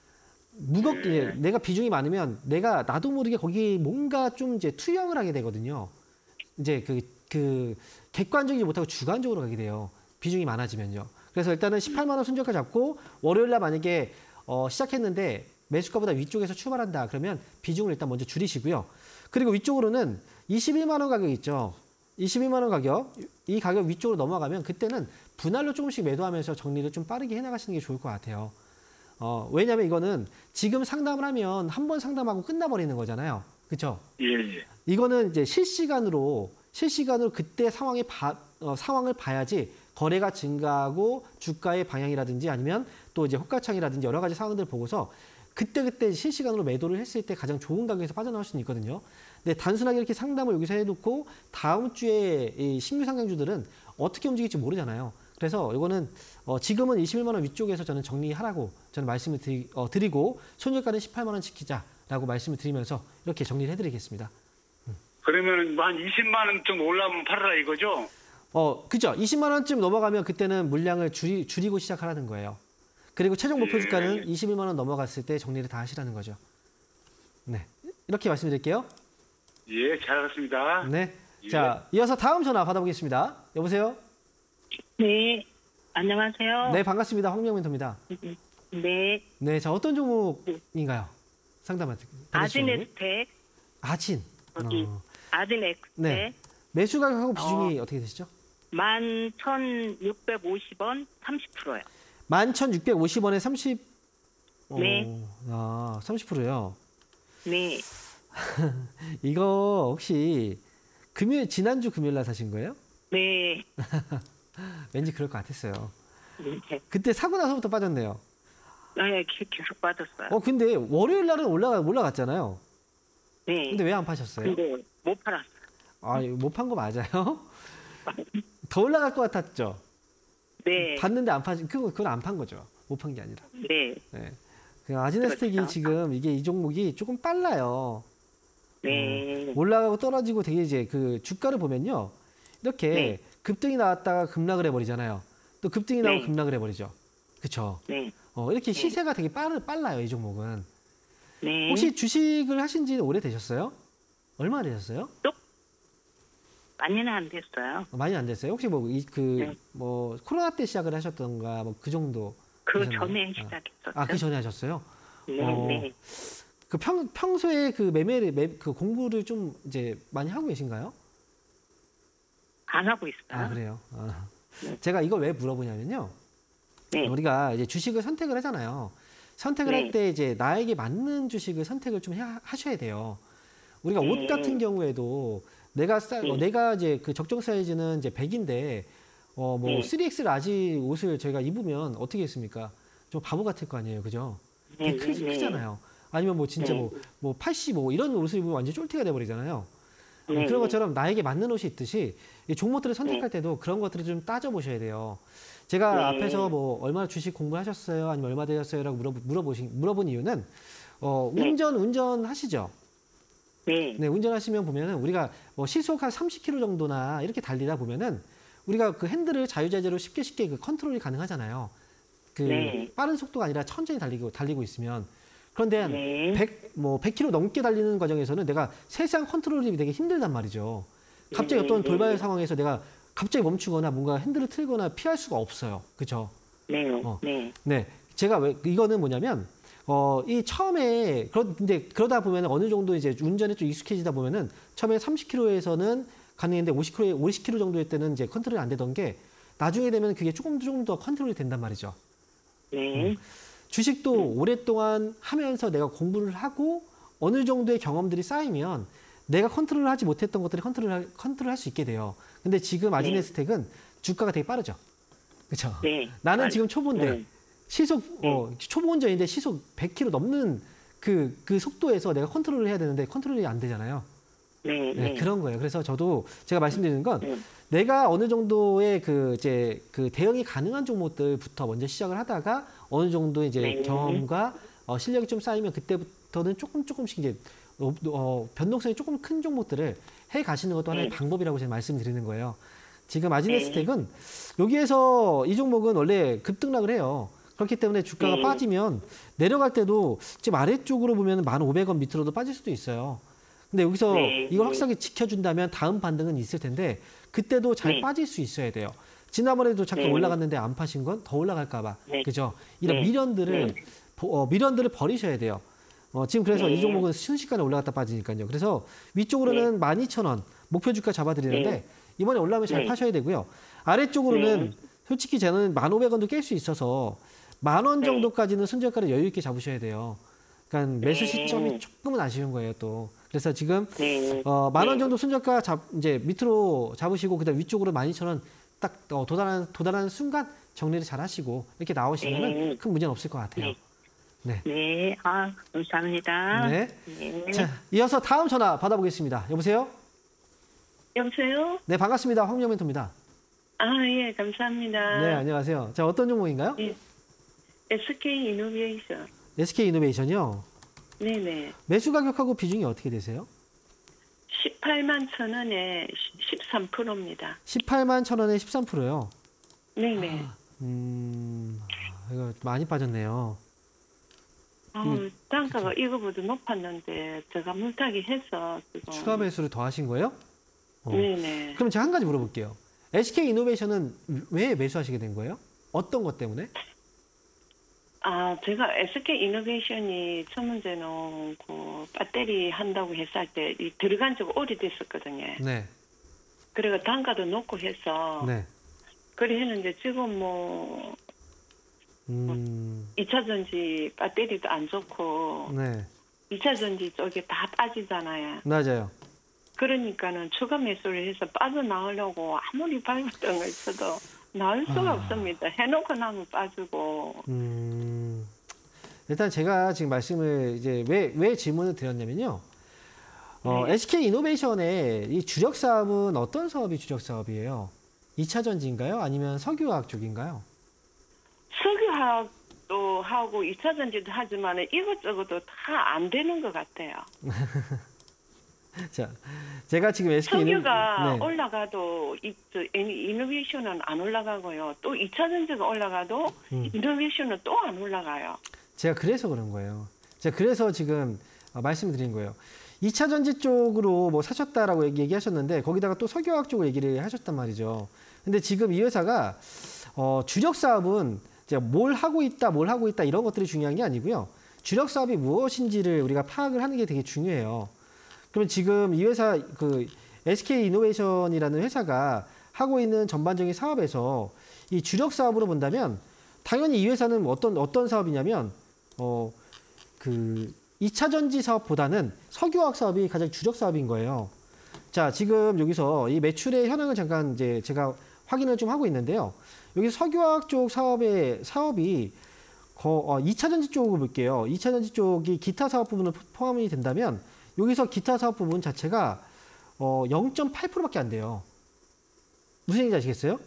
무겁게 네. 내가 비중이 많으면 내가 나도 모르게 거기 뭔가 좀 이제 투영을 하게 되거든요. 이제 그, 그 객관적이지 못하고 주관적으로 가게 돼요. 비중이 많아지면요. 그래서 일단은 십팔만 원 손절가 잡고 월요일 날 만약에 어, 시작했는데 매수가보다 위쪽에서 출발한다. 그러면 비중을 일단 먼저 줄이시고요. 그리고 위쪽으로는 이십일만 원 가격 있죠. 이십일만 원 가격. 이 가격 위쪽으로 넘어가면 그때는 분할로 조금씩 매도하면서 정리를 좀 빠르게 해나가시는 게 좋을 것 같아요. 어, 왜냐하면 이거는 지금 상담을 하면 한 번 상담하고 끝나버리는 거잖아요. 그렇죠? 예, 예. 이거는 이제 실시간으로 실시간으로 그때 상황에 봐, 어, 상황을 봐야지 거래가 증가하고 주가의 방향이라든지 아니면 또 이제 호가창이라든지 여러 가지 상황들을 보고서 그때그때 실시간으로 매도를 했을 때 가장 좋은 가격에서 빠져나올 수는 있거든요. 근데 단순하게 이렇게 상담을 여기서 해놓고 다음 주에 이 신규 상장주들은 어떻게 움직일지 모르잖아요. 그래서 이거는 어, 지금은 이십일만 원 위쪽에서 저는 정리하라고 저는 말씀을 드리, 어, 드리고 손절가는 십팔만 원 지키자라고 말씀을 드리면서 이렇게 정리를 해드리겠습니다. 그러면 한 이십만 원 좀 올라오면 팔아라 이거죠? 어, 그죠. 이십만 원쯤 넘어가면 그때는 물량을 줄이, 줄이고 시작하라는 거예요. 그리고 최종 목표 주가는 예. 이십일만 원 넘어갔을 때 정리를 다 하시라는 거죠. 네, 이렇게 말씀드릴게요. 예, 잘 알았습니다. 네. 예. 자, 이어서 다음 전화 받아보겠습니다. 여보세요? 네, 안녕하세요. 네, 반갑습니다. 황명멘토입니다. 네, 네, 자, 어떤 종목인가요? 상담을 받으시는 종목이? 아진에스텍 아진. 여기 어, 아진에스텍 네. 매수 가격하고 비중이 어. 떻게 되시죠? 만 천육백오십 원 삼십 퍼센트요. 만 천육백오십 원에 삼십. 네. 어, 아, 삼십 퍼센트요. 네, 이거 혹시 금요일 지난주 금요일 날 사신 거예요? 네, 왠지 그럴 것 같았어요. 네, 그때 사고 나서부터 빠졌네요. 네, 계- 계속 받았어요. 어, 근데 월요일 날은 올라가 올라갔잖아요. 네, 근데 왜 안 파셨어요? 근데 못 팔았어요. 아, 못 판 거 맞아요? 더 올라갈 것 같았죠? 네, 봤는데 안 파신, 그거, 그건 안 판 거죠. 못 판 게 아니라. 네, 네. 그 아지네스텍이 그렇죠. 지금 이게 이 종목이 조금 빨라요. 네, 올라가고 떨어지고 되게 이제 그 주가를 보면요. 이렇게 네. 급등이 나왔다가 급락을 해버리잖아요. 또 급등이 나오고 네. 급락을 해버리죠. 그쵸? 네, 어, 이렇게 시세가 되게 빠르, 빨라요, 이 종목은. 네. 혹시 주식을 하신 지는 오래 되셨어요? 얼마나 되셨어요? 많이는 안 됐어요. 어, 많이 안 됐어요? 혹시 뭐, 이, 그, 네. 뭐, 코로나 때 시작을 하셨던가, 뭐, 그 정도? 그 되셨나요? 전에 아. 시작했었죠. 아, 그 전에 하셨어요? 네, 어. 네. 그 평, 평소에 그 매매를, 매, 그 공부를 좀 이제 많이 하고 계신가요? 안 하고 있어요. 아, 그래요? 아. 네. 제가 이걸 왜 물어보냐면요. 네, 우리가 이제 주식을 선택을 하잖아요. 선택을 네. 할 때 이제 나에게 맞는 주식을 선택을 좀 해, 하셔야 돼요. 우리가 옷 네. 같은 경우에도 내가 사, 네. 어, 내가 이제 그 적정 사이즈는 이제 백인데 어 뭐 네. 쓰리 엑스 라지 옷을 저희가 입으면 어떻게 했습니까? 좀 바보 같을 거 아니에요, 그죠? 네, 되게 크, 네, 네. 크잖아요. 아니면 뭐 진짜 네. 뭐, 뭐 팔십오 이런 옷을 입으면 완전 쫄티가 돼버리잖아요. 네, 그런 네. 것처럼 나에게 맞는 옷이 있듯이 이 종목들을 선택할 때도 그런 것들을 좀 따져보셔야 돼요. 제가 네. 앞에서 뭐 얼마나 주식 공부하셨어요? 아니면 얼마 되셨어요?라고 물어, 물어보신, 물어본 이유는 어, 네. 운전, 운전하시죠? 네, 네, 운전하시면 보면은 우리가 뭐 시속 한 삼십 킬로미터 정도나 이렇게 달리다 보면은 우리가 그 핸들을 자유자재로 쉽게 쉽게 그 컨트롤이 가능하잖아요. 그 네. 빠른 속도가 아니라 천천히 달리고, 달리고 있으면. 그런데 한 네. 백, 뭐 백 킬로미터 넘게 달리는 과정에서는 내가 세상 컨트롤이 되게 힘들단 말이죠. 갑자기 어떤 네. 돌발 상황에서 내가 갑자기 멈추거나 뭔가 핸들을 틀거나 피할 수가 없어요. 그렇죠? 네, 어. 네, 네. 제가 왜 이거는 뭐냐면 어, 이 처음에 그러, 근데 그러다 보면 어느 정도 이제 운전에 좀 익숙해지다 보면은 처음에 삼십 킬로미터에서는 가능했는데 오십 킬로미터, 오십 킬로미터 정도일 때는 이제 컨트롤이 안 되던 게 나중에 되면 그게 조금 조금 더 컨트롤이 된단 말이죠. 네, 주식도 오랫동안 하면서 내가 공부를 하고 어느 정도의 경험들이 쌓이면 내가 컨트롤을 하지 못했던 것들이 컨트롤 컨트롤할 수 있게 돼요. 근데 지금 아지네스텍은 주가가 되게 빠르죠. 그렇죠? 네. 나는 아, 지금 초보인데 네. 시속 어, 초보 운전인데 시속 백 킬로미터 넘는 그, 그 속도에서 내가 컨트롤을 해야 되는데 컨트롤이 안 되잖아요. 네, 네, 네. 그런 거예요. 그래서 저도 제가 말씀드리는 건 네. 내가 어느 정도의 그 이제 그 대응이 가능한 종목들부터 먼저 시작을 하다가 어느 정도 이제 네. 경험과 어, 실력이 좀 쌓이면 그때부터는 조금 조금씩 이제 어, 어, 변동성이 조금 큰 종목들을 해 가시는 것도 하나의 네. 방법이라고 제가 말씀드리는 거예요. 지금 아지네스텍은 여기에서 이 종목은 원래 급등락을 해요. 그렇기 때문에 주가가 네. 빠지면 내려갈 때도 지금 아래쪽으로 보면 만 오백 원 밑으로도 빠질 수도 있어요. 근데 여기서 네. 이걸 확실하게 지켜준다면 다음 반등은 있을 텐데 그때도 잘 네. 빠질 수 있어야 돼요. 지난번에도 잠깐 네. 올라갔는데 안 파신 건 더 올라갈까 봐. 네. 그죠? 이런 네. 미련들을 네. 보- 어, 미련들을 버리셔야 돼요. 어, 지금 그래서 네. 이 종목은 순식간에 올라갔다 빠지니까요. 그래서 위쪽으로는 만 이천 원 목표 주가 잡아드리는데 네. 이번에 올라오면 잘 네. 파셔야 되고요. 아래쪽으로는 네. 솔직히 저는 만 오백 원도 깰 수 있어서 만 원 네. 정도까지는 순저가를 여유 있게 잡으셔야 돼요. 그러니까 매수 네. 시점이 조금은 아쉬운 거예요, 또. 그래서 지금 네. 어, 만 원 네. 정도 순저가 잡 이제 밑으로 잡으시고 그다음 위쪽으로 만 이천 원 딱 어, 도달하는 도달하는 순간 정리를 잘 하시고 이렇게 나오시면은 네. 큰 문제는 없을 것 같아요. 네. 네. 네, 아, 감사합니다. 네. 네. 자, 이어서 다음 전화 받아보겠습니다. 여보세요? 여보세요? 네, 반갑습니다. 황명 멘토입니다. 아, 예, 감사합니다. 네, 안녕하세요. 자, 어떤 종목인가요? 예. 에스케이 이노베이션. 에스케이 이노베이션이요. 네네. 매수 가격하고 비중이 어떻게 되세요? 십팔만 천 원에 십삼 퍼센트입니다. 십팔만 천 원에 십삼 퍼센트요. 네네. 음, 아, 이거 많이 빠졌네요. 아, 단가가 이거보다 높았는데 제가 물타기 해서 지금. 추가 매수를 더 하신 거예요? 어. 네네. 그럼 제가 한 가지 물어볼게요. 에스케이 이노베이션은 왜 매수하시게 된 거예요? 어떤 것 때문에? 아, 제가 에스케이 이노베이션이 첫 문제는 그 배터리 한다고 했을 때 이 들어간 지가 오래됐었거든요. 네. 그리고 단가도 높고 해서. 네. 그래 했는데 지금 뭐 음, 이 차 전지 배터리도 안 좋고 네. 이 차 전지 쪽에 다 빠지잖아요. 맞아요. 그러니까는 추가 매수를 해서 빠져나오려고 아무리 밟았던 걸 쳐도 나올 수가 아. 없습니다. 해놓고 나면 빠지고. 음, 일단 제가 지금 말씀을 이제 왜, 왜 질문을 드렸냐면요. 어, 네. 에스케이 이노베이션의 이 주력 사업은 어떤 사업이 주력 사업이에요? 이 차 전지인가요? 아니면 석유화학 쪽인가요? 석유화학도 하고 이 차 전지도 하지만 이것저것도 다 안 되는 것 같아요. 자, 제가 지금 에스케이 석유가 네. 올라가도 이, 저, 이- 이노베이션은 안 올라가고요. 또 이 차 전지가 올라가도 음. 이노베이션은 또 안 올라가요. 제가 그래서 그런 거예요. 제가 그래서 지금 어, 말씀드린 거예요. 이 차 전지 쪽으로 뭐 사셨다라고 얘기, 얘기하셨는데 거기다가 또 석유화학 쪽을 얘기를 하셨단 말이죠. 근데 지금 이 회사가 어, 주력 사업은 이제 뭘 하고 있다, 뭘 하고 있다 이런 것들이 중요한 게 아니고요. 주력 사업이 무엇인지를 우리가 파악을 하는 게 되게 중요해요. 그러면 지금 이 회사 그 에스케이 이노베이션이라는 회사가 하고 있는 전반적인 사업에서 이 주력 사업으로 본다면 당연히 이 회사는 어떤 어떤 사업이냐면 어 그 이 차 전지 사업보다는 석유화학 사업이 가장 주력 사업인 거예요. 자, 지금 여기서 이 매출의 현황을 잠깐 이제 제가 확인을 좀 하고 있는데요. 여기 석유화학 쪽 사업의 사업이 거, 어, 이 차 전지 쪽을 볼게요. 이 차 전지 쪽이 기타 사업 부분을 포함이 된다면 여기서 기타 사업 부분 자체가 어, 영 점 팔 퍼센트밖에 안 돼요. 무슨 얘기인지 아시겠어요?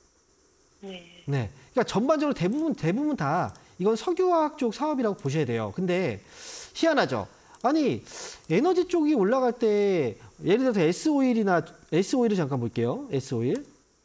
네. 네. 그러니까 전반적으로 대부분 대부분 다 이건 석유화학 쪽 사업이라고 보셔야 돼요. 근데 희한하죠. 아니 에너지 쪽이 올라갈 때 예를 들어서 S오일이나 S오일을 잠깐 볼게요. S오일.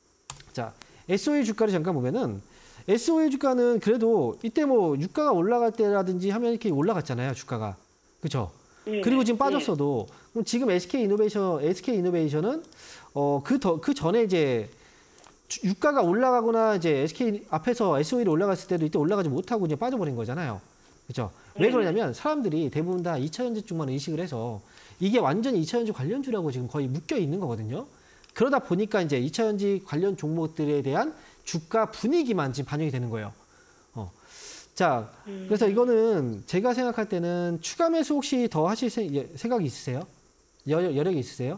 자, S오일 주가를 잠깐 보면은 S오일 주가는 그래도 이때 뭐 유가가 올라갈 때라든지 하면 이렇게 올라갔잖아요. 주가가. 그렇죠? 네. 그리고 지금 네. 빠졌어도 그럼 지금 에스케이 이노베이션 에스케이 이노베이션은 어 그 더 그 전에 이제 주- 유가가 올라가거나 이제 에스케이 앞에서 에스오일이 올라갔을 때도 이때 올라가지 못하고 이제 빠져버린 거잖아요. 그렇죠? 왜 네. 그러냐면 사람들이 대부분 다 이 차 전지 쪽만 의식을 해서 이게 완전히 이 차 전지 관련주라고 지금 거의 묶여 있는 거거든요. 그러다 보니까 이제 이 차 전지 관련 종목들에 대한 주가 분위기만 지금 반영이 되는 거예요. 어. 자, 음. 그래서 이거는 제가 생각할 때는 추가 매수 혹시 더 하실 생- 예, 생각이 있으세요? 여, 여력이 있으세요?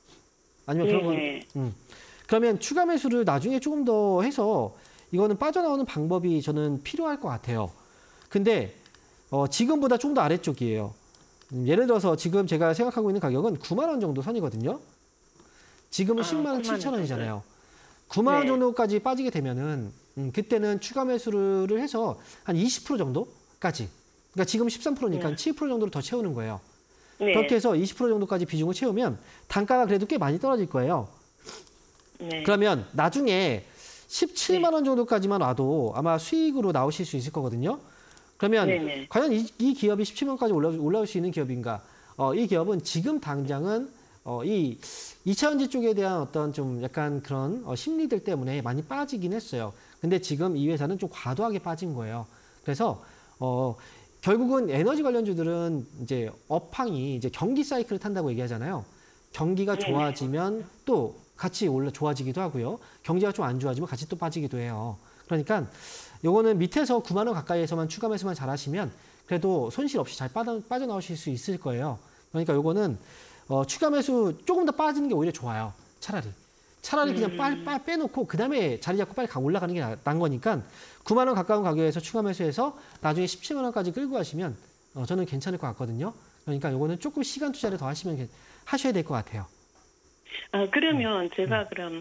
아니면 그런 건, 네. 음. 그러면 추가 매수를 나중에 조금 더 해서 이거는 빠져나오는 방법이 저는 필요할 것 같아요. 근데 어, 지금보다 좀 더 아래쪽이에요. 음, 예를 들어서 지금 제가 생각하고 있는 가격은 구만 원 정도 선이거든요. 지금은 아, 십만 원, 구만 원 칠천 원이잖아요. 구만 원 네. 정도까지 빠지게 되면은 음, 그때는 추가 매수를 해서 한 이십 퍼센트 정도까지. 그러니까 지금 십삼 퍼센트니까 네. 칠 퍼센트 정도로 더 채우는 거예요. 네. 그렇게 해서 이십 퍼센트 정도까지 비중을 채우면 단가가 그래도 꽤 많이 떨어질 거예요. 네. 그러면 나중에 십칠만 원 정도까지만 와도 아마 수익으로 나오실 수 있을 거거든요. 그러면 네네. 과연 이, 이 기업이 십칠만 원까지 올라, 올라올 수 있는 기업인가? 어, 이 기업은 지금 당장은 어, 이 이 차 전지 쪽에 대한 어떤 좀 약간 그런 어, 심리들 때문에 많이 빠지긴 했어요. 근데 지금 이 회사는 좀 과도하게 빠진 거예요. 그래서 어, 결국은 에너지 관련주들은 이제 업황이 이제 경기 사이클을 탄다고 얘기하잖아요. 경기가 네네. 좋아지면 또 같이 올라 좋아지기도 하고요. 경제가 좀 안 좋아지면 같이 또 빠지기도 해요. 그러니까 요거는 밑에서 구만 원 가까이에서만 추가 매수만 잘 하시면 그래도 손실 없이 잘 빠져, 빠져나오실 수 있을 거예요. 그러니까 요거는 어, 추가 매수 조금 더 빠지는 게 오히려 좋아요. 차라리. 차라리 그냥 음. 빨리, 빨리 빼놓고 그 다음에 자리 잡고 빨리 가 올라가는 게 나- 난 거니까 구만 원 가까운 가격에서 추가 매수해서 나중에 십칠만 원까지 끌고 가시면 어, 저는 괜찮을 것 같거든요. 그러니까 요거는 조금 시간 투자를 더 하시면 하셔야 될 것 같아요. 아, 그러면 음. 제가 그럼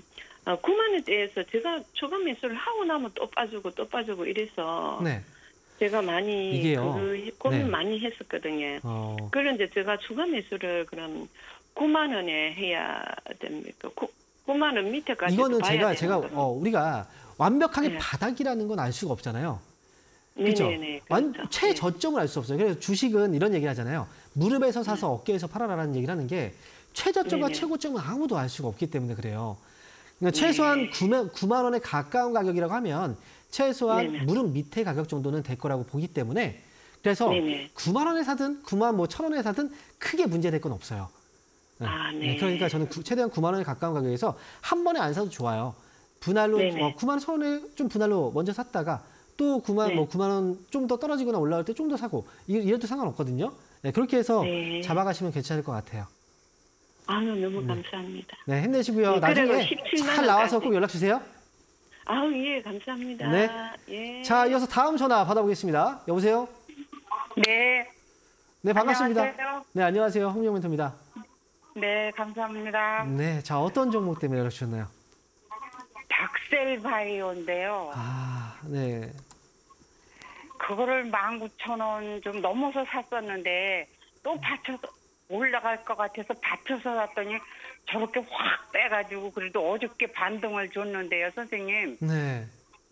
어, 구만 원대에서 제가 초반 매수를 하고 나면 또 빠지고 또 빠지고 이래서 네. 제가 많이 이게요. 그 고민 네. 많이 했었거든요. 어, 그런데 제가 추가 매수를 그럼 구만 원에 해야 됩니까? 구, 구만 원 밑에까지 이거는 봐야 제가 되는 제가 거는. 어, 우리가 완벽하게 네. 바닥이라는 건 알 수가 없잖아요. 그렇죠? 네네네. 완 그렇죠. 최저점을 알 수 없어요. 그래서 주식은 이런 얘기를 하잖아요. 무릎에서 사서 어깨에서 팔아라라는 얘기를 하는 게 최저점과 네네. 최고점은 아무도 알 수가 없기 때문에 그래요. 그러니까 최소한 구만, 구만 원에 가까운 가격이라고 하면 최소한 네네. 무릎 밑에 가격 정도는 될 거라고 보기 때문에 그래서 네네. 구만 원에 사든 구만 뭐 천 원에 사든 크게 문제될 건 없어요. 네. 아, 네. 네, 그러니까 저는 구- 최대한 구만 원에 가까운 가격에서 한 번에 안 사도 좋아요. 분할로 네네. 어, 구만 천 원에 좀 분할로 먼저 샀다가 또 구만 네. 뭐 구만 원 좀 더 떨어지거나 올라갈 때 좀 더 사고 이- 이래도 상관없거든요. 네, 그렇게 해서 네. 잡아가시면 괜찮을 것 같아요. 아유, 너무 감사합니다. 네, 힘내시고요. 네, 그래도 나중에 십칠만 잘 나와서 원까지. 꼭 연락 주세요. 아우, 예, 감사합니다. 네. 예. 자, 이어서 다음 전화 받아보겠습니다. 여보세요? 네. 네, 반갑습니다. 안녕하세요. 네, 안녕하세요. 홍명 멘토입니다. 네, 감사합니다. 네, 자, 어떤 종목 때문에 연락 주셨나요? 박셀 바이오인데요. 아, 네. 그거를 만 구천 원 좀 넘어서 샀었는데 또 받쳐서 올라갈 것 같아서 받쳐서 샀더니 저렇게 확 빼가지고 그래도 어저께 반등을 줬는데요, 선생님. 네.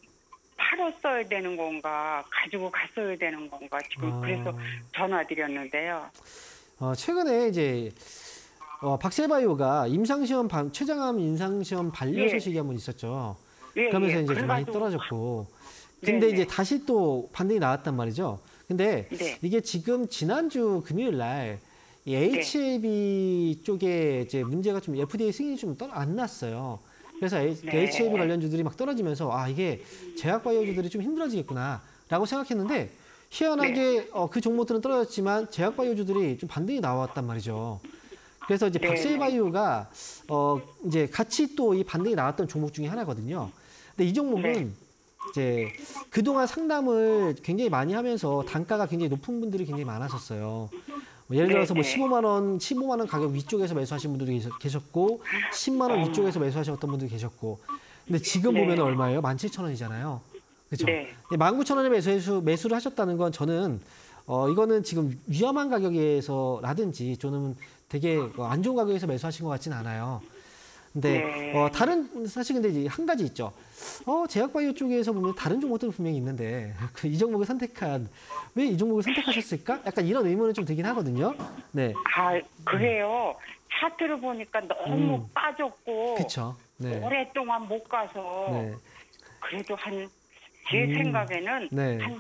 팔았어야 되는 건가 가지고 갔어야 되는 건가 지금 아. 그래서 전화드렸는데요. 어, 최근에 이제 어, 박셀바이오가 임상시험 반, 최장암 임상시험 반려 예. 소식이 한번 있었죠. 예, 그러면서 예. 이제 좀 많이 그래가지고- 떨어졌고. 근데 네네. 이제 다시 또 반등이 나왔단 말이죠. 근데 네. 이게 지금 지난주 금요일 날 이 에이치에이비 쪽에 이제 문제가 좀 에프디에이 승인이 좀 안 났어요. 그래서 네. 에이치에이비 관련주들이 막 떨어지면서 아 이게 제약바이오주들이 좀 힘들어지겠구나라고 생각했는데 희한하게 네. 어, 그 종목들은 떨어졌지만 제약바이오주들이 좀 반등이 나왔단 말이죠. 그래서 이제 네. 박셀바이오가 어 이제 같이 또 이 반등이 나왔던 종목 중에 하나거든요. 근데 이 종목은 네. 이제 그동안 상담을 굉장히 많이 하면서 단가가 굉장히 높은 분들이 굉장히 많았었어요. 뭐 예를 네, 들어서 뭐 네. 십오만 원, 십오만 원 가격 위쪽에서 매수하신 분들이 계셨- 계셨고 십만 원 위쪽에서 매수하셨던 분들이 계셨고 근데 지금 네. 보면 얼마예요? 만 칠천 원이잖아요. 그렇죠? 네. 만 구천 원에 매수, 매수를 하셨다는 건 저는 어 이거는 지금 위험한 가격에서라든지 저는 되게 안 좋은 가격에서 매수하신 것 같지는 않아요. 근데 네. 어 다른 사실 근데 이제 한 가지 있죠. 어 제약바이오 쪽에서 보면 다른 종목들 분명히 있는데 그 이 종목을 선택한 왜 이 종목을 선택하셨을까? 약간 이런 의문은 좀 들긴 하거든요. 네, 아 그래요. 차트를 보니까 너무 음. 빠졌고 그렇죠. 네, 오랫동안 못 가서 네, 그래도 한 제 음. 생각에는 네. 한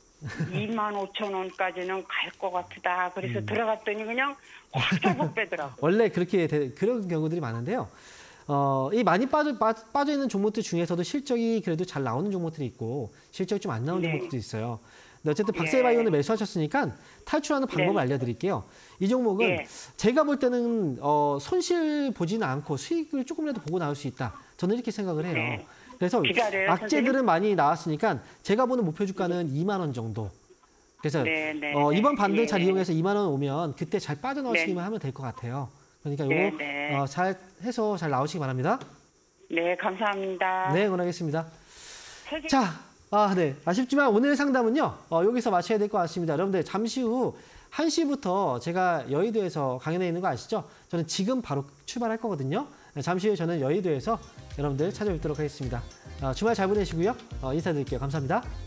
이만 오천 원까지는 갈 것 같다. 그래서 들어갔더니 그냥 확 잡아 빼더라고. 원래 그렇게 되, 그런 경우들이 많은데요. 어, 이 많이 빠져, 빠, 빠져 있는 종목들 중에서도 실적이 그래도 잘 나오는 종목들이 있고 실적이 좀 안 나오는 네. 종목들도 있어요. 근데 어쨌든 예. 박셀바이오는 매수하셨으니까 탈출하는 방법을 네. 알려드릴게요. 이 종목은 예. 제가 볼 때는 어, 손실 보지는 않고 수익을 조금이라도 보고 나올 수 있다. 저는 이렇게 생각을 해요. 네. 그래서 기다려요, 악재들은 선생님? 많이 나왔으니까 제가 보는 목표 주가는 이만 원 정도. 그래서 네, 네, 어, 이번 반등 예. 잘 이용해서 이만 원 오면 그때 잘 빠져나오시기만 네. 하면 될 것 같아요. 그러니까 네, 이거 네. 어, 잘 해서 잘 나오시기 바랍니다. 네, 감사합니다. 네, 응원하겠습니다. 세계- 자, 아, 네. 아쉽지만 오늘 상담은요, 어, 여기서 마쳐야 될 것 같습니다. 여러분들, 잠시 후 한 시부터 제가 여의도에서 강연에 있는 거 아시죠? 저는 지금 바로 출발할 거거든요. 네, 잠시 후에 저는 여의도에서 여러분들 찾아뵙도록 하겠습니다. 어, 주말 잘 보내시고요. 어, 인사드릴게요. 감사합니다.